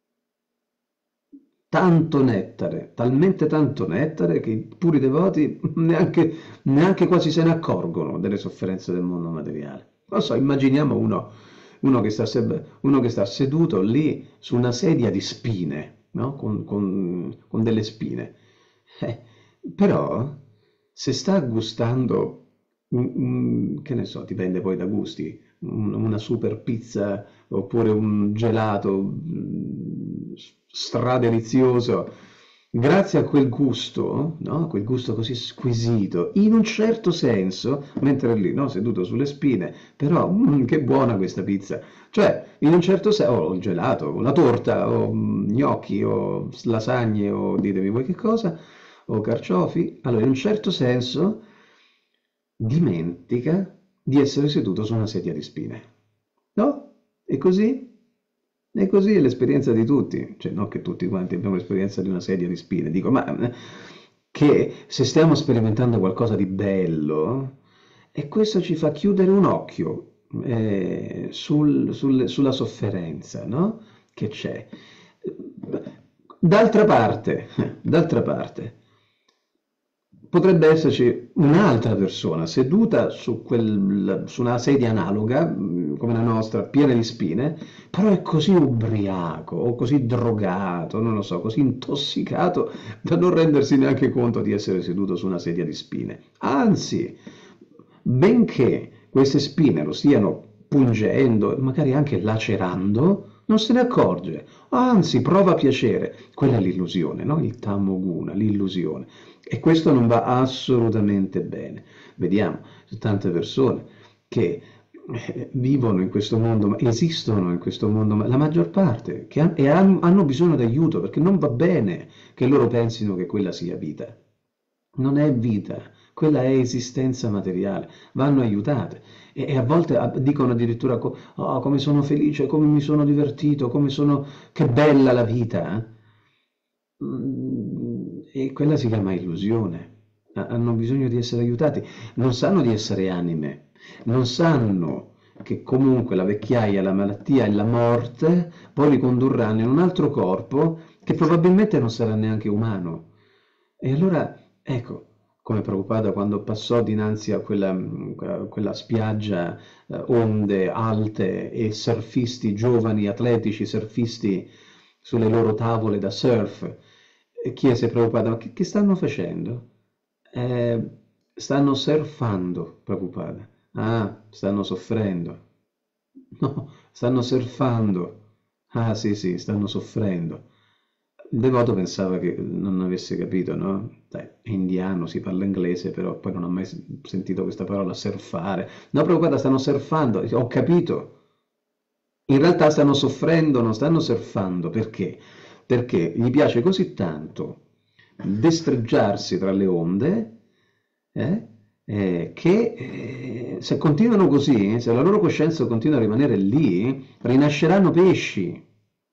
Tanto nettare, talmente tanto nettare che i puri devoti neanche, neanche quasi se ne accorgono delle sofferenze del mondo materiale. Non so, immaginiamo uno, uno che sta, se- uno che sta seduto lì su una sedia di spine, no? Con, con- con delle spine. Eh, però, se sta gustando, un- un- che ne so, dipende poi da gusti, un- una super pizza oppure un gelato mm, stradelizioso, grazie a quel gusto, no? Quel gusto così squisito, in un certo senso, mentre è lì, no? Seduto sulle spine, però mm, che buona questa pizza. Cioè, in un certo senso, o il gelato, o la torta, o mm, gnocchi, o lasagne, o ditemi voi che cosa, o carciofi, allora in un certo senso dimentica di essere seduto su una sedia di spine. No? E così? E così è l'esperienza di tutti, cioè non che tutti quanti abbiamo l'esperienza di una sedia di spine, dico, ma eh, che se stiamo sperimentando qualcosa di bello, e questo ci fa chiudere un occhio eh, sul- sul- sulla sofferenza, no? Che c'è. D'altra parte, d'altra parte, potrebbe esserci un'altra persona seduta su, quel- su una sedia analoga, mh, come la nostra, piena di spine, però è così ubriaco o così drogato, non lo so, così intossicato da non rendersi neanche conto di essere seduto su una sedia di spine. Anzi, benché queste spine lo stiano pungendo, magari anche lacerando, non se ne accorge, anzi prova piacere. Quella è l'illusione, no? Il tamoguna, l'illusione. E questo non va assolutamente bene. Vediamo, ci sono tante persone che eh, vivono in questo mondo, ma esistono in questo mondo, ma la maggior parte, che han- e han- hanno bisogno d'aiuto, perché non va bene che loro pensino che quella sia vita. Non è vita, quella è esistenza materiale, vanno aiutate. E, e a volte ah, dicono addirittura co- "Oh, come sono felice, come mi sono divertito, come sono... che bella la vita. Eh?" Mm, E quella si chiama illusione. Ha- Hanno bisogno di essere aiutati. Non sanno di essere anime, non sanno che comunque la vecchiaia, la malattia e la morte poi li condurranno in un altro corpo che probabilmente non sarà neanche umano. E allora, ecco, come Prabhupada quando passò dinanzi a quella, mm, a quella spiaggia, eh, onde alte e surfisti giovani, atletici surfisti sulle loro tavole da surf, e chiese Prabhupada, ma che, che stanno facendo? "Eh, stanno surfando, Prabhupada. Ah, stanno soffrendo. No, stanno surfando. Ah, sì, sì, stanno soffrendo. Il devoto pensava che non avesse capito, no? Dai, è indiano, si parla inglese, però poi non ha mai s- sentito questa parola surfare. No, Prabhupada, stanno surfando. Ho capito. in realtà stanno soffrendo, non stanno surfando. Perché? Perché gli piace così tanto destreggiarsi tra le onde, eh, eh, che eh, se continuano così, se la loro coscienza continua a rimanere lì, rinasceranno pesci,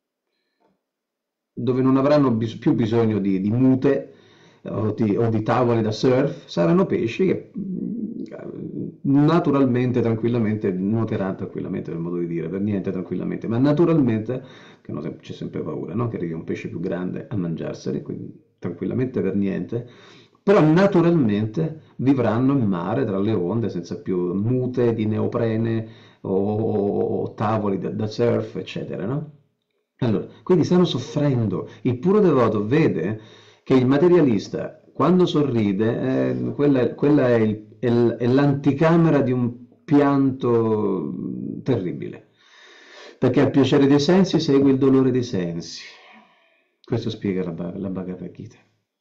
dove non avranno bis- più bisogno di, di mute o di, o di tavole da surf, saranno pesci che mm, naturalmente, tranquillamente, nuoteranno tranquillamente, nel modo di dire, per niente tranquillamente, ma naturalmente, che no, c'è sempre paura, no? Che arrivi un pesce più grande a mangiarseli, quindi tranquillamente per niente, però naturalmente vivranno in mare tra le onde senza più mute di neoprene o, o tavoli da, da surf, eccetera, no? Allora, quindi stanno soffrendo. Il puro devoto vede che il materialista, quando sorride, eh, quella, quella è, il- è l- è l'anticamera di un pianto mm, terribile, perché al piacere dei sensi segue il dolore dei sensi. Questo spiega la, Bha- la Bhagavad Gita.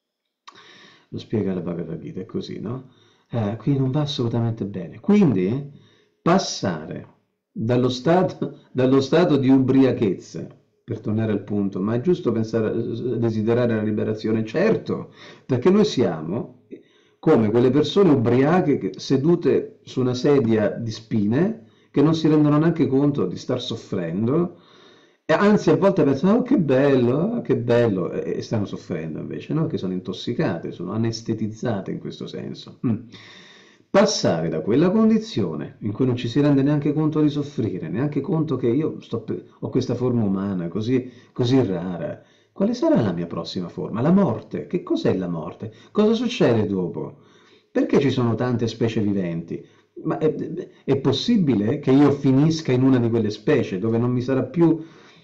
Lo spiega la Bhagavad Gita, è così, no? Eh, qui non va assolutamente bene. Quindi passare dallo stato, dallo stato di ubriachezza, per tornare al punto, ma è giusto pensare, desiderare la liberazione? Certo, perché noi siamo come quelle persone ubriache che- sedute su una sedia di spine che non si rendono neanche conto di star soffrendo e anzi a volte pensano, oh che bello, ah, che bello, e e stanno soffrendo invece, no? Che sono intossicate, sono anestetizzate in questo senso. Mm. Passare da quella condizione in cui non ci si rende neanche conto di soffrire, neanche conto che io sto pe- ho questa forma umana così, così rara. Quale sarà la mia prossima forma? La morte. Che cos'è la morte? Cosa succede dopo? Perché ci sono tante specie viventi? Ma è, è possibile che io finisca in una di quelle specie dove non mi sarà più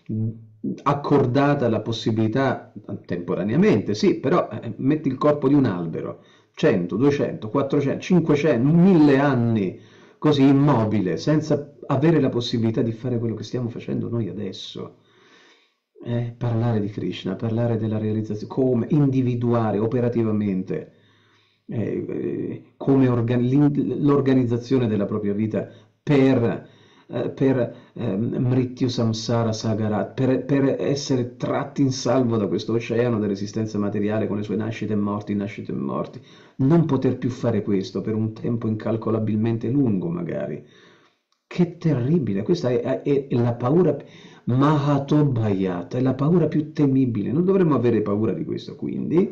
accordata la possibilità, temporaneamente, sì, però eh, metti il corpo di un albero, cento, duecento, quattrocento, cinquecento, mille anni così immobile, senza avere la possibilità di fare quello che stiamo facendo noi adesso. Eh, parlare di Krishna, parlare della realizzazione, come individuare operativamente eh, eh, come organ- l'in- l'organizzazione della propria vita per, eh, per ehm, Mrityu Samsara Sagara, per, per essere tratti in salvo da questo oceano dell'esistenza materiale con le sue nascite e morti, nascite e morti. Non poter più fare questo per un tempo incalcolabilmente lungo, magari. Che terribile, questa è, è- è la paura, Mahatobhayata, è la paura più temibile. Non dovremmo avere paura di questo, quindi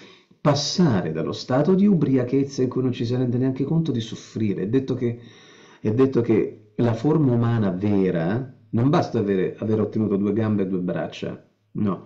passare dallo stato di ubriachezza in cui non ci si rende neanche conto di soffrire. È detto che, è detto che la forma umana vera non basta avere, aver ottenuto due gambe e due braccia, no,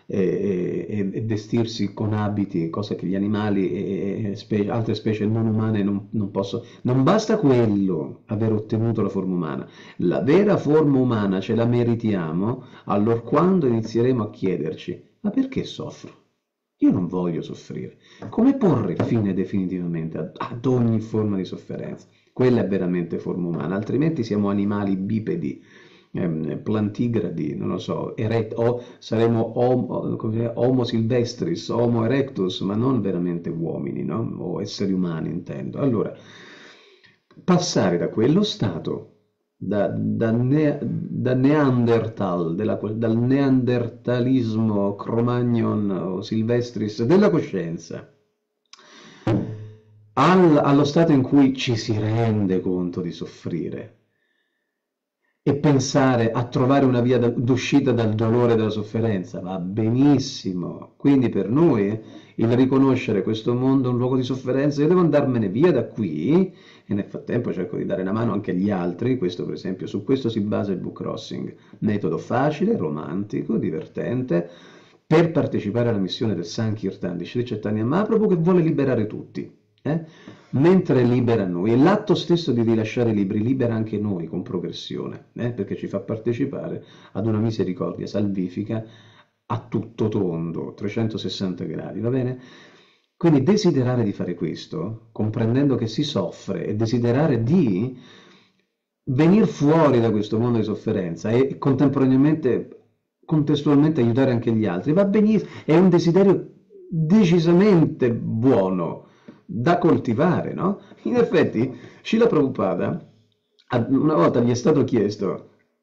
e, e- e vestirsi con abiti, cosa che gli animali e, e spe- altre specie non umane non, non possono. Non basta quello, aver ottenuto la forma umana. La vera forma umana ce la meritiamo allorquando inizieremo a chiederci: ma perché soffro? Io non voglio soffrire. Come porre fine definitivamente ad, ad ogni forma di sofferenza? Quella è veramente forma umana, altrimenti siamo animali bipedi, ehm, plantigradi, non lo so, erect, o saremo homo, come si chiama? Homo silvestris, Homo erectus, ma non veramente uomini, no? O esseri umani, intendo. Allora, passare da quello stato, da, da ne- da Neanderthal, della- dal neandertalismo Cro-Magnon o Silvestris della coscienza, al- allo stato in cui ci si rende conto di soffrire e pensare a trovare una via da- d'uscita dal dolore e dalla sofferenza, va benissimo. Quindi per noi il riconoscere questo mondo un luogo di sofferenza, io devo andarmene via da qui e nel frattempo cerco di dare una mano anche agli altri. Questo per esempio, su questo si basa il book crossing, metodo facile, romantico, divertente, per partecipare alla missione del Sankirtan di Sri Chaitanya Mahaprabhu che vuole liberare tutti. eh? Mentre libera noi, e l'atto stesso di rilasciare i libri libera anche noi con progressione, eh? Perché ci fa partecipare ad una misericordia salvifica a tutto tondo, trecentosessanta gradi, va bene? Quindi desiderare di fare questo, comprendendo che si soffre, e desiderare di venire fuori da questo mondo di sofferenza e contemporaneamente, contestualmente aiutare anche gli altri, va benissimo, è un desiderio decisamente buono da coltivare, no? In effetti, Srila Prabhupada, una volta gli è stato chiesto: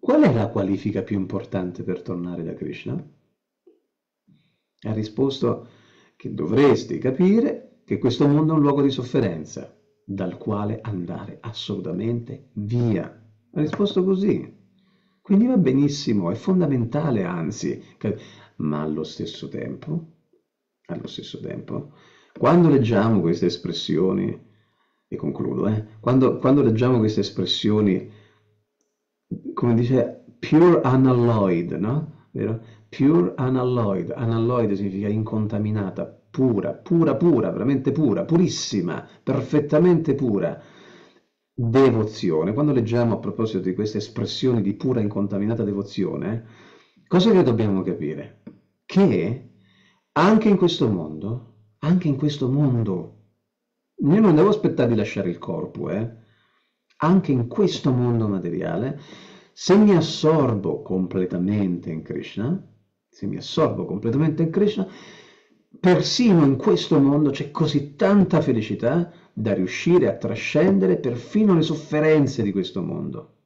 qual è la qualifica più importante per tornare da Krishna? Ha risposto che dovresti capire che questo mondo è un luogo di sofferenza, dal quale andare assolutamente via. Ha risposto così. Quindi va benissimo, è fondamentale, anzi, ma allo stesso tempo, allo stesso tempo, quando leggiamo queste espressioni, e concludo, eh, quando, quando leggiamo queste espressioni, come dice, pure unalloyed, no? Vero? Pure unalloyed, unalloyed significa incontaminata, pura, pura, pura, veramente pura, purissima, perfettamente pura. Devozione. Quando leggiamo a proposito di queste espressioni di pura incontaminata devozione, cosa che dobbiamo capire? Che anche in questo mondo, anche in questo mondo, io non devo aspettare di lasciare il corpo, eh? Anche in questo mondo materiale, se mi assorbo completamente in Krishna, se mi assorbo completamente in Krishna, persino in questo mondo c'è così tanta felicità da riuscire a trascendere perfino le sofferenze di questo mondo.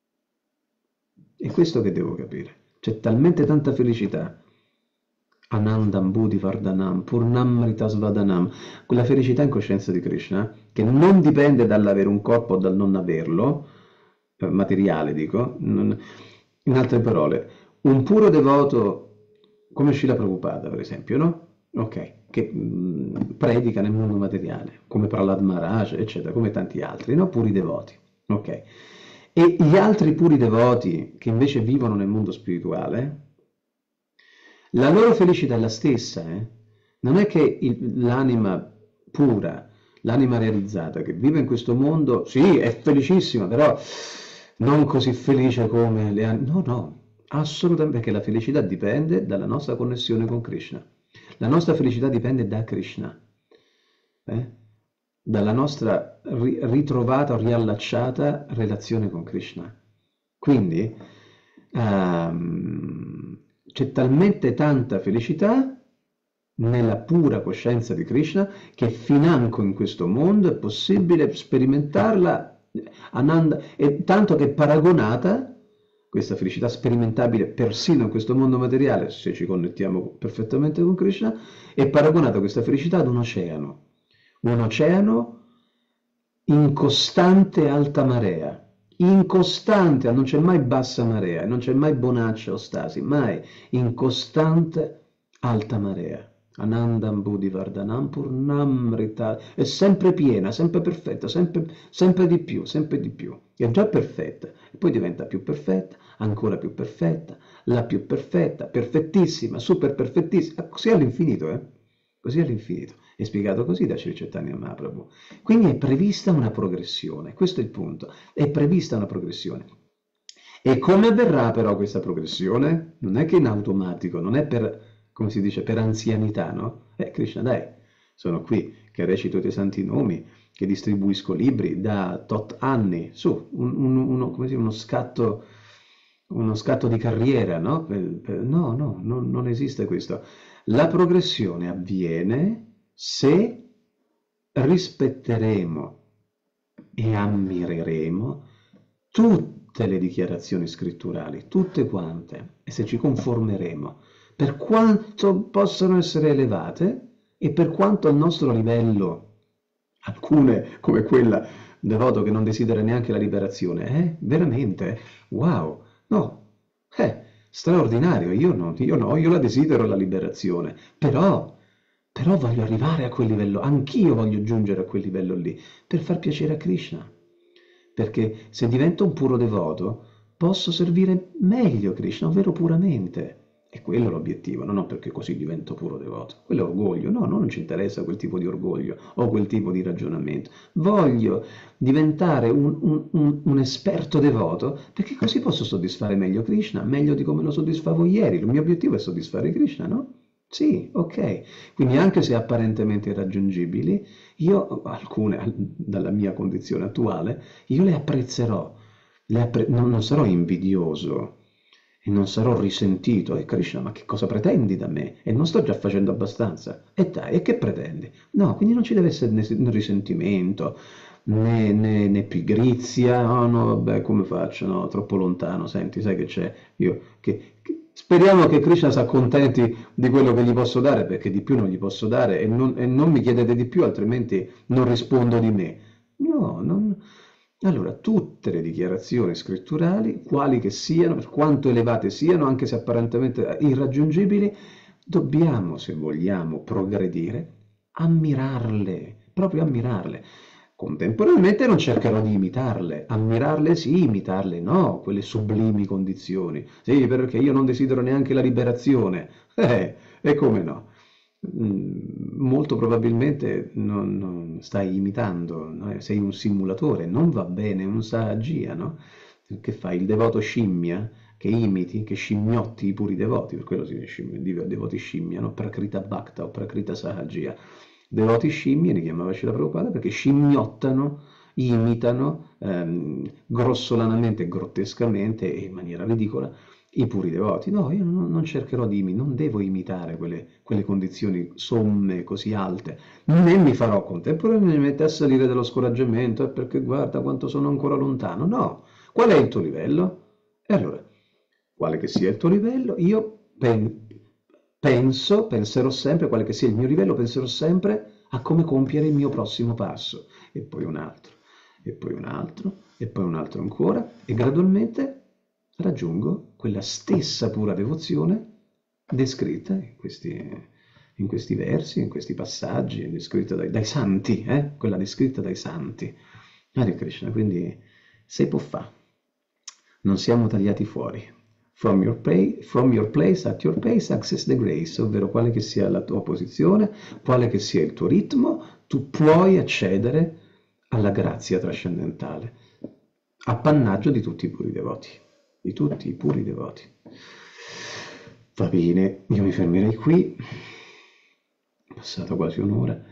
È questo che devo capire. C'è talmente tanta felicità. Anandam Buddhi Vardhanam, Purnamrita Svadanam, quella felicità in coscienza di Krishna, che non dipende dall'avere un corpo o dal non averlo, eh, materiale dico, non, in altre parole, un puro devoto come Srila Prabhupada, per esempio, no? Ok, che mh, predica nel mondo materiale, come Prahlad Maharaj, eccetera, come tanti altri, no? Puri devoti, ok. E gli altri puri devoti che invece vivono nel mondo spirituale, la loro felicità è la stessa, eh? Non è che l'anima pura, l'anima realizzata che vive in questo mondo, sì, è felicissima, però non così felice come le anime. No, no, assolutamente, perché la felicità dipende dalla nostra connessione con Krishna. La nostra felicità dipende da Krishna, eh? Dalla nostra ri ritrovata o riallacciata relazione con Krishna. Quindi um, c'è talmente tanta felicità nella pura coscienza di Krishna che financo in questo mondo è possibile sperimentarla, Ananda, e tanto che paragonata, questa felicità sperimentabile persino in questo mondo materiale, se ci connettiamo perfettamente con Krishna, è paragonata questa felicità ad un oceano, un oceano in costante alta marea. In costante, non c'è mai bassa marea, non c'è mai bonaccia o stasi, mai, in costante alta marea. Anandam Buddhi Vardhanam Purnamrita, è sempre piena, sempre perfetta, sempre, sempre di più, sempre di più. È già perfetta, e poi diventa più perfetta, ancora più perfetta, la più perfetta, perfettissima, super perfettissima, così all'infinito, eh? Così all'infinito. È spiegato così da Sri Chaitanya Mahaprabhu. Quindi è prevista una progressione, questo è il punto, è prevista una progressione. E come avverrà però questa progressione? Non è che in automatico, non è per, come si dice, per anzianità, no? Eh, Krishna, dai, sono qui che recito i tuoi santi nomi, che distribuisco libri da tot anni, su, un, un, uno, come si dice, uno scatto, uno scatto di carriera, no? Per, per, no, no, non, non esiste questo. La progressione avviene se rispetteremo e ammireremo tutte le dichiarazioni scritturali, tutte quante, e se ci conformeremo, per quanto possano essere elevate e per quanto al nostro livello, alcune come quella devoto che non desidera neanche la liberazione, eh? Veramente, wow, no, eh, straordinario, io no, io no, io la desidero la liberazione, però... Però voglio arrivare a quel livello, anch'io voglio giungere a quel livello lì, per far piacere a Krishna. Perché se divento un puro devoto, posso servire meglio Krishna, ovvero puramente. E quello è l'obiettivo, non perché così divento puro devoto. Quello è orgoglio, no, non ci interessa quel tipo di orgoglio o quel tipo di ragionamento. Voglio diventare un, un, un, un esperto devoto, perché così posso soddisfare meglio Krishna, meglio di come lo soddisfavo ieri. Il mio obiettivo è soddisfare Krishna, no? Sì, ok, quindi anche se apparentemente irraggiungibili, io, alcune dalla mia condizione attuale, io le apprezzerò, le appre non, non sarò invidioso e non sarò risentito. E Krishna, ma che cosa pretendi da me? E non sto già facendo abbastanza? E dai, e che pretendi? No, quindi non ci deve essere nessun risentimento, né, né- né pigrizia. No, no, vabbè, come faccio? No, troppo lontano. Senti, sai che c'è? Io, che, che- speriamo che Krishna si accontenti di quello che gli posso dare, perché di più non gli posso dare e non, e non mi chiedete di più, altrimenti non rispondo di me. No, non... Allora, tutte le dichiarazioni scritturali, quali che siano, per quanto elevate siano, anche se apparentemente irraggiungibili, dobbiamo, se vogliamo progredire, ammirarle, proprio ammirarle. Contemporaneamente non cercherò di imitarle, ammirarle sì, imitarle no, quelle sublimi condizioni. Sì, perché io non desidero neanche la liberazione. Eh, e come no? Mm, molto probabilmente non, non stai imitando, no? Sei un simulatore, non va bene, non sa agia, no? Che fai? Il devoto scimmia? Che imiti, che scimmiotti i puri devoti, per quello si dice scimmia, div- devoti scimmia, no? Prakrita Bhakta o Prakrita Sahaja. Devoti scimmie, li chiamava Srila Prabhupada, perché scimmiottano, imitano ehm, grossolanamente, grottescamente e in maniera ridicola i puri devoti. No, io non, non cercherò di imitare, non devo imitare quelle, quelle condizioni somme così alte, né mi farò contemporaneamente assalire dello scoraggiamento, eh, perché guarda quanto sono ancora lontano. No, qual è il tuo livello? E allora, quale che sia il tuo livello, io pen- penso, penserò sempre, quale che sia il mio livello, penserò sempre a come compiere il mio prossimo passo, e poi un altro, e poi un altro, e poi un altro ancora, e gradualmente raggiungo quella stessa pura devozione descritta in questi, in questi versi, in questi passaggi, descritta dai, dai santi, eh? Quella descritta dai santi. Hare Krishna, quindi sei può fa, non siamo tagliati fuori. From your, pay, from your place, at your pace, access the grace, ovvero quale che sia la tua posizione, quale che sia il tuo ritmo, tu puoi accedere alla grazia trascendentale, appannaggio di tutti i puri devoti, di tutti i puri devoti. Va bene, io mi fermerei qui, è passata quasi un'ora.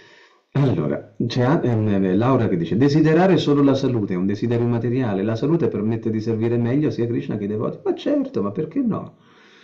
Allora, c'è ehm, Laura che dice: desiderare solo la salute è un desiderio materiale, la salute permette di servire meglio sia Krishna che i devoti. Ma certo, ma perché no?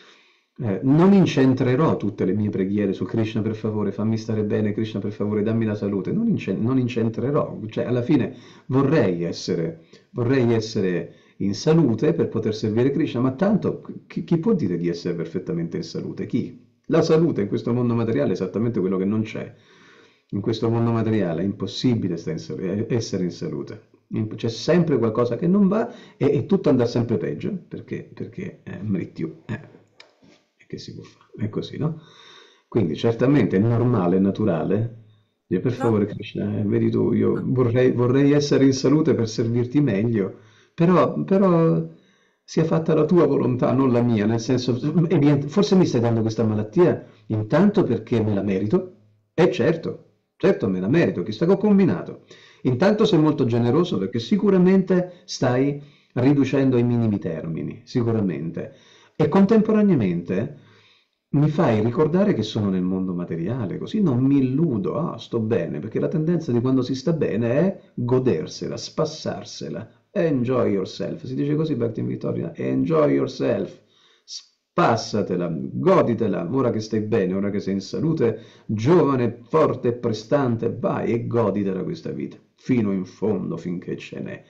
Eh, non incentrerò tutte le mie preghiere su Krishna per favore, fammi stare bene, Krishna per favore, dammi la salute. Non, ince- non incentrerò, cioè alla fine vorrei essere, vorrei essere in salute per poter servire Krishna, ma tanto chi, chi può dire di essere perfettamente in salute? Chi? La salute in questo mondo materiale è esattamente quello che non c'è. In questo mondo materiale è impossibile sta in sal- eh, essere in salute. Imp- C'è sempre qualcosa che non va e, e tutto andrà sempre peggio perché, perché è mrityu. Eh, e che si può fare? È così, no? Quindi certamente è normale, è naturale. Dio, per No, favore, Krishna, eh, vedi tu, io vorrei, vorrei essere in salute per servirti meglio, però, però sia fatta la tua volontà, non la mia, nel senso, evidente- forse mi stai dando questa malattia intanto perché me la merito, e certo, certo me la merito, chissà che ho combinato. Intanto sei molto generoso perché sicuramente stai riducendo ai minimi termini, sicuramente. E contemporaneamente mi fai ricordare che sono nel mondo materiale, così non mi illudo, ah, sto bene, perché la tendenza di quando si sta bene è godersela, spassarsela. Enjoy yourself, si dice così Bhakti Vittoria, enjoy yourself, spassatela, goditela, ora che stai bene, ora che sei in salute, giovane, forte e prestante, vai e goditela questa vita, fino in fondo, finché ce n'è.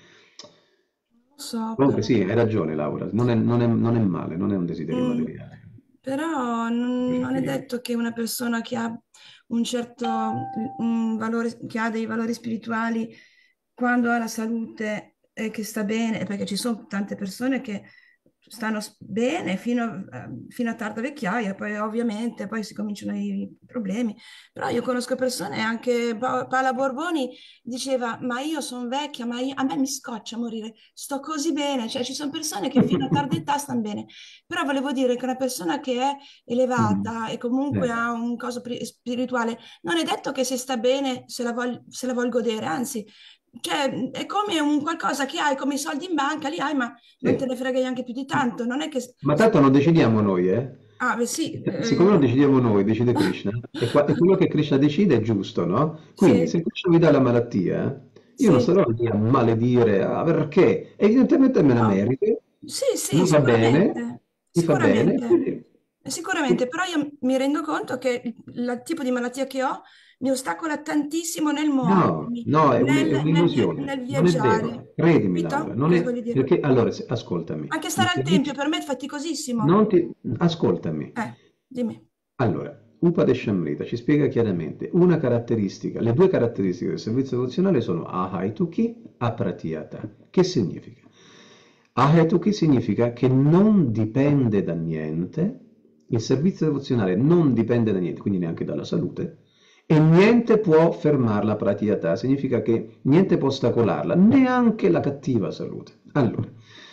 lo so, Comunque però. sì, hai ragione Laura, non è, non è- non è male, non è un desiderio Mm, materiale. però non, non è detto che una persona che ha un certo un valore, che ha dei valori spirituali, quando ha la salute e che sta bene, perché ci sono tante persone che stanno s- bene fino a, fino a tarda vecchiaia, poi ovviamente poi si cominciano i problemi. Però io conosco persone, anche Pa- Paola Borboni diceva, ma io sono vecchia, ma io- a me mi scoccia morire, sto così bene, cioè ci sono persone che fino a tarda età stanno bene. Però volevo dire che una persona che è Mm. elevata e comunque Eh. ha un coso pri- spirituale, non è detto che se sta bene se la vuol, se la vuol godere, anzi, cioè, è come un qualcosa che hai, come i soldi in banca, li hai, ma non te Sì. ne frega neanche più di tanto. Non è che... Ma tanto non decidiamo noi, eh? Ah, beh, sì, Siccome non eh, decidiamo noi, decide Krishna, e, qua- e quello che Krishna decide è giusto, no? Quindi sì, se Krishna mi dà la malattia, io non sì, starò lì a maledire, ah, perché? Evidentemente me la no. merito, Sì, sì, mi fa bene, sicuramente, mi fa bene, sicuramente, quindi... sicuramente, però io mi rendo conto che il il tipo di malattia che ho mi ostacola tantissimo nel No, muovermi, no, è un- è nel, nel via- un'illusione, nel non è viaggiare. vero, credimi Capito? Laura, non Cosa è voglio dire? perché allora se- ascoltami, Anche il stare al tempio servizio, per me è faticosissimo. non ti, ascoltami, Eh, dimmi. allora, Upadeshamrita ci spiega chiaramente una caratteristica, le due caratteristiche del servizio devozionale sono Ahaituki, Apratiyata. Che significa? Ahaituki significa che non dipende da niente, il servizio devozionale non dipende da niente, quindi neanche dalla salute, e niente può fermarla Pratiyata, significa che niente può ostacolarla, neanche la cattiva salute. Allora,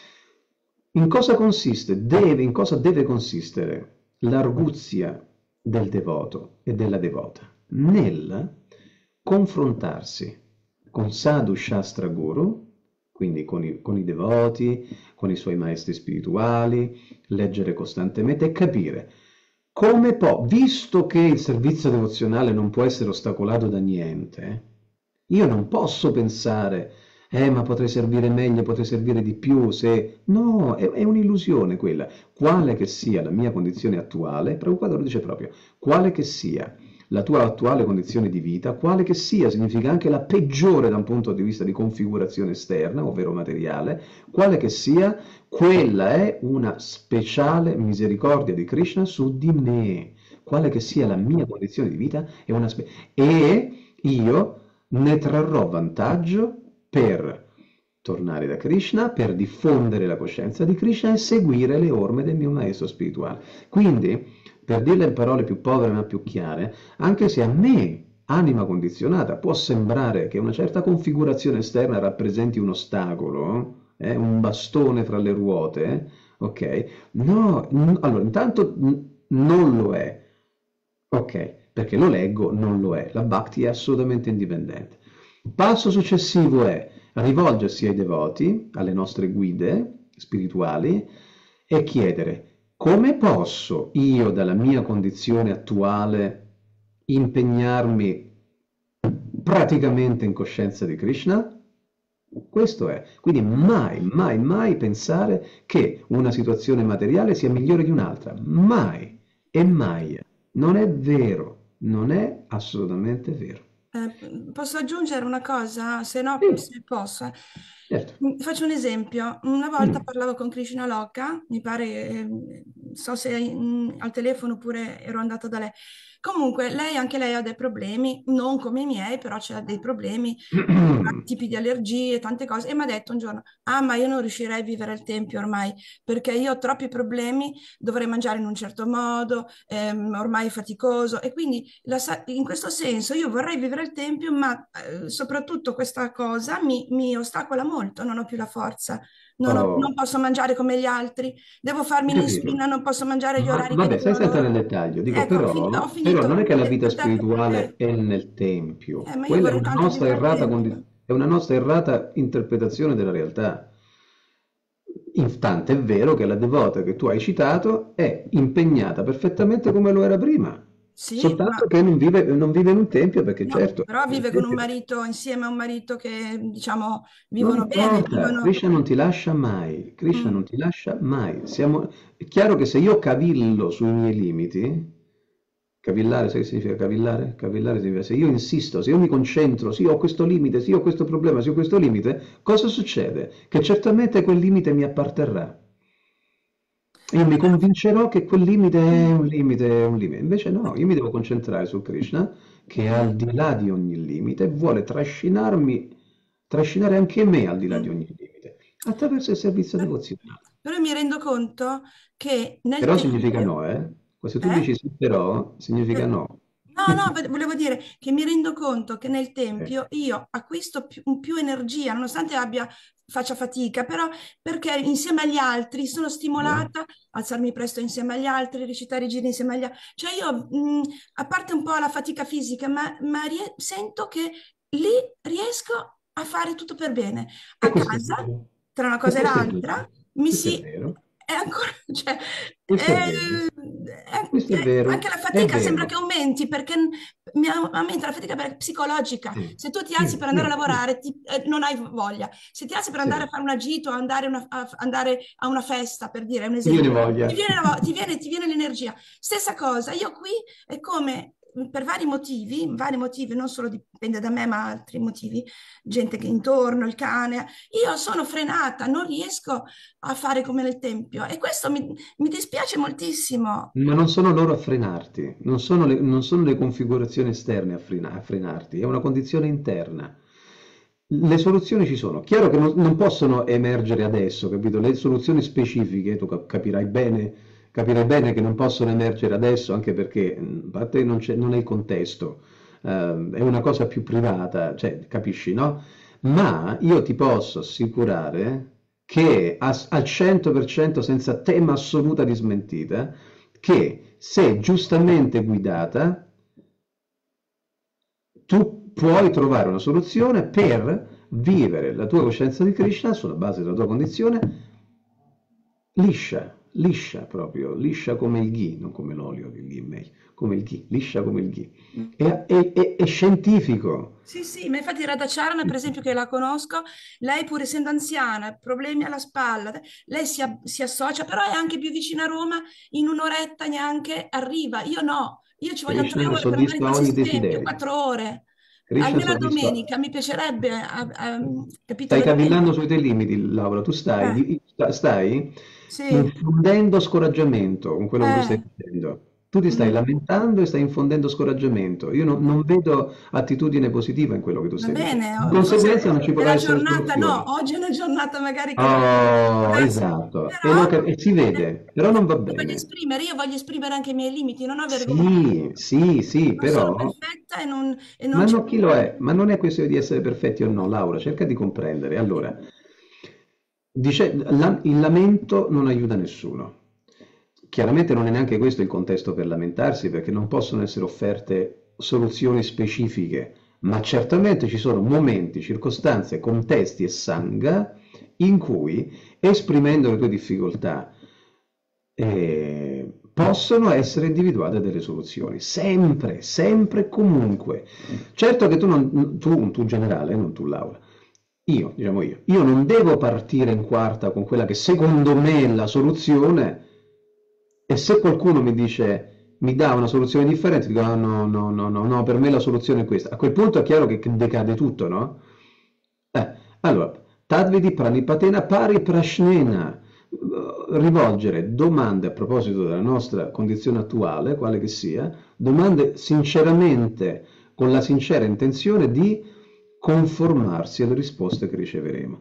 in cosa consiste, deve, in cosa deve consistere l'arguzia del devoto e della devota? Nel confrontarsi con Sadhu Shastra Guru, quindi con i, con i devoti, con i suoi maestri spirituali, leggere costantemente e capire come può, visto che il servizio devozionale non può essere ostacolato da niente, io non posso pensare, eh, ma potrei servire meglio, potrei servire di più se... No, è, è un'illusione quella. Quale che sia la mia condizione attuale, Prabhupada lo dice proprio, quale che sia la tua attuale condizione di vita, quale che sia, significa anche la peggiore da un punto di vista di configurazione esterna, ovvero materiale, quale che sia, quella è una speciale misericordia di Krishna su di me. Quale che sia la mia condizione di vita, è una spe- e io ne trarrò vantaggio per tornare da Krishna, per diffondere la coscienza di Krishna e seguire le orme del mio maestro spirituale. Quindi, per dirle in parole più povere ma più chiare, anche se a me, anima condizionata, può sembrare che una certa configurazione esterna rappresenti un ostacolo, eh, un bastone fra le ruote, ok? No, n- allora, intanto n- non lo è, ok? Perché lo leggo, non lo è. La Bhakti è assolutamente indipendente. Il passo successivo è rivolgersi ai devoti, alle nostre guide spirituali, e chiedere come posso io, dalla mia condizione attuale, impegnarmi praticamente in coscienza di Krishna? Questo è. Quindi mai, mai, mai pensare che una situazione materiale sia migliore di un'altra. Mai e mai. Non è vero, non è assolutamente vero. Eh, posso aggiungere una cosa? Se no, Sì, se posso. eh. certo. Mm, Faccio un esempio. Una volta Mm. parlavo con Krishna Loka, mi pare, eh, so se mm, al telefono oppure ero andata da lei. Comunque, lei, anche lei ha dei problemi, non come i miei, però c'ha dei problemi, tipi di allergie, tante cose. E mi ha detto un giorno, ah, ma io non riuscirei a vivere al tempio ormai, perché io ho troppi problemi, dovrei mangiare in un certo modo, ehm, ormai è faticoso. E quindi la sa- in questo senso io vorrei vivere al tempio, ma eh, soprattutto questa cosa mi, mi ostacola molto, non ho più la forza, non, ho- non Oh, posso mangiare come gli altri, devo farmi ho capito. l'insulina, non posso mangiare gli Ma orari che vabbè, stai dicono senza nel loro. dettaglio. Dico, Ecco, ho, fin- ho però, però non è finito. che la Eh, vita te- spirituale eh, è nel tempio. eh, ma io Quella è vorrei una tanto nostra vivere al errata, condi- tempio. è una nostra errata interpretazione della realtà. In- Tanto è vero che la devota che tu hai citato è impegnata perfettamente come lo era prima, Sì, ma soltanto che non vive, non vive in un tempio perché no, certo, però nel vive con un tempio marito, insieme a un marito che, diciamo, non vivono bene, importa, vivono... Krishna non ti lascia mai, Krishna Mm. non ti lascia mai. Siamo... È chiaro che se io cavillo sui miei limiti, cavillare, sai che significa cavillare? Cavillare significa se io insisto, se io mi concentro, sì, ho questo limite, sì, ho questo problema, sì, ho questo limite, cosa succede? Che certamente quel limite mi apparterrà. Io mi convincerò che quel limite è un limite, è un limite. Invece no, io mi devo concentrare su Krishna, che è al di là di ogni limite e vuole trascinarmi, trascinare anche me al di là di Mm. ogni limite, attraverso il servizio Per- devozionale. Però mi rendo conto che nel Però significa tempio, no, eh? Se tu eh? dici sì, però, significa Per- no. No, no, ve- volevo dire che mi rendo conto che nel Eh, tempio io acquisto più, più energia, nonostante abbia, faccia fatica, però perché insieme agli altri sono eh. stimolata a alzarmi presto insieme agli altri, recitare i giri insieme agli altri. Cioè io, mh, a parte un po' la fatica fisica, ma, ma rie- sento che lì riesco a fare tutto per bene. E A questo è casa, vero. tra una E cosa e questo è vero. l'altra, mi Questo è si... vero. È ancora, cioè, Questo è vero. è- è- Questo è anche vero. la È fatica sembra che vero. aumenti perché mi aumenta la fatica per- psicologica. Sì, Se tu ti alzi sì, per andare a sì, sì, lavorare, ti- eh, non hai voglia. Se ti alzi per andare a sì. fare un agito, andare, una- a, andare a una festa, per dire un Ti viene esempio, ti voglia. viene, la vo- ti viene, ti viene l'energia. Stessa cosa, io qui è come per vari motivi, vari motivi, non solo dipende da me, ma altri motivi, gente che intorno, il cane, io sono frenata, non riesco a fare come nel tempio e questo mi, mi dispiace moltissimo. Ma non sono loro a frenarti, non sono le, non sono le configurazioni esterne a, frena- a frenarti, è una condizione interna. Le soluzioni ci sono. Chiaro che non, non possono emergere adesso, capito? Le soluzioni specifiche, tu cap- capirai bene, capirai bene che non possono emergere adesso, anche perché, mh, a parte non c'è, non è il contesto, ehm, è una cosa più privata, cioè, capisci, no? Ma io ti posso assicurare che a- al cento per cento, senza tema assoluta di smentita, che se giustamente guidata, tu puoi trovare una soluzione per vivere la tua coscienza di Krishna sulla base della tua condizione liscia, liscia proprio, liscia come il ghee, non come l'olio, che il ghee è meglio, come il ghee, liscia come il ghee. È, è- è- è scientifico. Sì, sì, ma infatti Radha Charana, per esempio, che la conosco, lei pur essendo anziana, problemi alla spalla, lei si, a- si associa, però è anche più vicina a Roma, in un'oretta neanche arriva. Io no, io ci vogliono tre Krishna ore per andare in soddisfa ogni qualsiasi tempio, desiderio. quattro ore. Krishna Almeno la soddisfa. domenica mi piacerebbe, a- a- capito, Stai vedere. cavillando sui tuoi limiti, Laura, tu stai, Eh, di- sta- stai sì, infondendo scoraggiamento con quello che tu stai eh, dicendo. Tu ti stai mm, lamentando e stai infondendo scoraggiamento. Io non, non vedo attitudine positiva in quello che tu va stai dicendo. bene, Di o- conseguenza non forse ci è potrà la essere giornata, no, soluzione. oggi è una giornata magari che non Oh, grazie, esatto, e, lo però cap- e si vede, però non va mi voglio bene. esprimere, io voglio esprimere anche i miei limiti, non ho vergogna. Sì, sì, sì, Non sono però perfetta e non, e ma non c'è... no, chi lo è? Ma non è questione di essere perfetti o no, Laura, cerca di comprendere. Allora, dice, la- il lamento non aiuta nessuno. Chiaramente non è neanche questo il contesto per lamentarsi, perché non possono essere offerte soluzioni specifiche, ma certamente ci sono momenti, circostanze, contesti e sangha in cui, esprimendo le tue difficoltà, eh, possono essere individuate delle soluzioni, sempre, sempre e comunque. Certo che tu, non, tu, tu generale, non tu Laura, io, diciamo io, io non devo partire in quarta con quella che secondo me è la soluzione e se qualcuno mi dice, mi dà una soluzione differente, dico ah, no, no, no, no, no, per me la soluzione è questa. A quel punto è chiaro che che decade tutto, no? Eh, allora, Tadvidi Pranipatena Pari Prashnena, rivolgere domande a proposito della nostra condizione attuale, quale che sia, domande sinceramente, con la sincera intenzione di conformarsi alle risposte che riceveremo.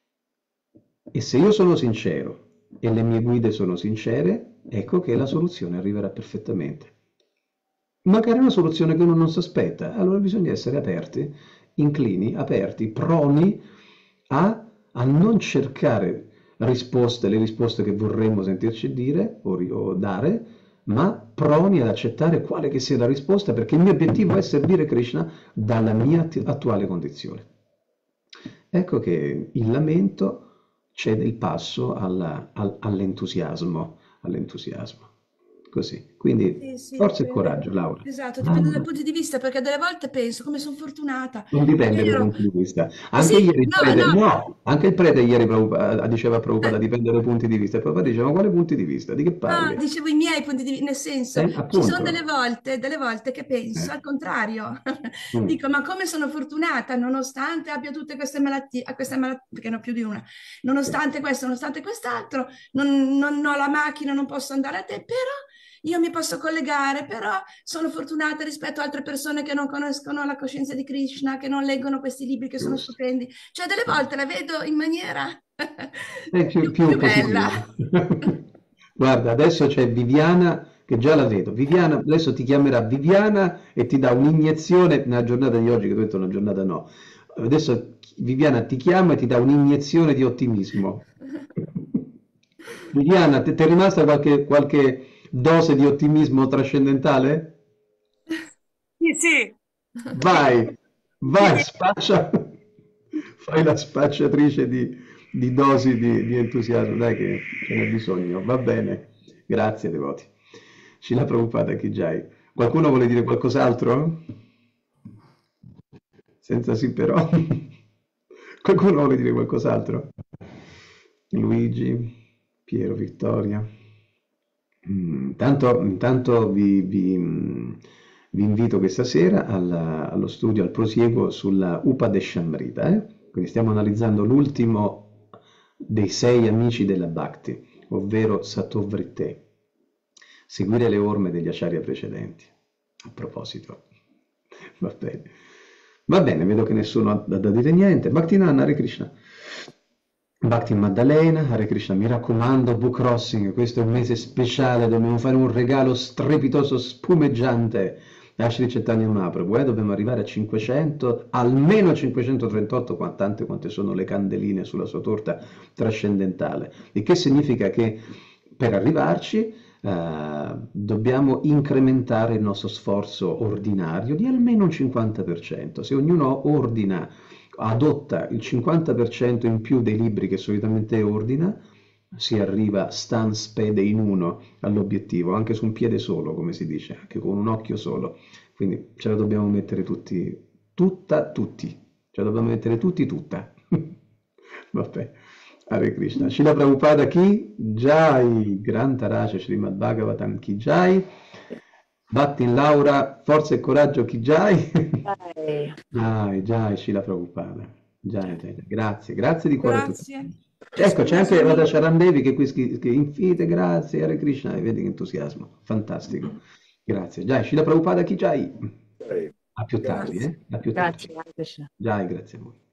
E se io sono sincero e le mie guide sono sincere, ecco che la soluzione arriverà perfettamente. Magari una soluzione che uno non si aspetta, allora bisogna essere aperti, inclini, aperti, proni a, a non cercare risposte, le risposte che vorremmo sentirci dire o, ri- o dare, ma proni ad accettare quale che sia la risposta, perché il mio obiettivo è servire Krishna dalla mia atti- attuale condizione. Ecco che il lamento cede il passo alla- al- all'entusiasmo, all'entusiasmo. Così. Quindi Sì, sì, forza e dipende. coraggio, Laura. Esatto, dipende dal Ah, punto di vista, perché delle volte penso come sono fortunata. non dipende Ieri dai ero... punti di vista. Ah, Anche sì? ieri il No, prete, no. no, anche il prete ieri Prabhupada- diceva a Prabhupada Eh, dipende dai punti di vista. E Prabhupada diceva, ma quali punti di vista? Di che no, parli? dicevo i miei punti di vista, nel senso, Eh, ci sono delle appunto. volte, delle volte che penso Eh, al contrario. mm, Dico, ma come sono fortunata, nonostante abbia tutte queste malattie, a queste malattie, perché ne ho più di una, sì. nonostante questo, nonostante quest'altro, non, non ho la macchina, non posso andare a te, però io mi posso collegare, però sono fortunata rispetto a altre persone che non conoscono la coscienza di Krishna, che non leggono questi libri che sono Giusto. stupendi. Cioè, delle volte la vedo in maniera È più, più, più più bella. positivo. Guarda, adesso c'è Viviana che già la vedo. Viviana, adesso ti chiamerà Viviana e ti dà un'iniezione nella giornata di oggi, che tu hai detto una giornata no. Adesso Viviana ti chiama e ti dà un'iniezione di ottimismo. Viviana, ti ti è rimasta qualche, qualche dose di ottimismo trascendentale? Sì, sì. Vai, Sì, vai, sì. spaccia, fai la spacciatrice di, di dosi di, di entusiasmo, dai che ce n'è bisogno, va bene, grazie devoti. Scila Prabhupada Kijai. Qualcuno vuole dire qualcos'altro? Senza sì però. Qualcuno vuole dire qualcos'altro? Luigi, Piero, Vittoria. Mm, Intanto, intanto vi, vi, mm, Vi invito questa sera alla- allo studio, al prosieguo sulla Upadeshamrita, eh? Quindi stiamo analizzando l'ultimo dei sei amici della Bhakti, ovvero Satovritte. Seguire le orme degli acharya precedenti. A proposito, va bene. Va bene, vedo che nessuno ha da da dire niente. Bhaktinana, Hare Krishna. Bhakti Maddalena, Hare Krishna, mi raccomando, Book Crossing, questo è un mese speciale, dobbiamo fare un regalo strepitoso, spumeggiante a Sri Chaitanya Mahaprabhu, eh? Dobbiamo arrivare a cinquecento, almeno cinquecentotrentotto, qua- tante quante sono le candeline sulla sua torta trascendentale, il che significa che per arrivarci eh, dobbiamo incrementare il nostro sforzo ordinario di almeno un cinquanta per cento. Se ognuno ordina adotta il cinquanta per cento in più dei libri che solitamente ordina, si arriva stan spede in uno all'obiettivo, anche su un piede solo, come si dice, anche con un occhio solo. Quindi ce la dobbiamo mettere tutti, tutta, tutti. Ce la dobbiamo mettere tutti, tutta. Vabbè. Hare Krishna. Srila Prabhupada chi? Jai. Granta Raja Srimad Bhagavatam chi Jai. Bhattin Laura, forza e coraggio chi Jai. Dai. Jai, Jai, Srila Prabhupada. Jai, Jai, Jai. Grazie, grazie di cuore a tutti. Grazie. Ecco, c'è anche Scusami. Radha Charandevi che qui scri- che infite, grazie, Hare Krishna, e vedi che entusiasmo, fantastico. Grazie. Jai, Srila Prabhupada chi Jai. A più tardi, Grazie. eh? A più tardi. Grazie, Krishna. Jai, grazie a voi.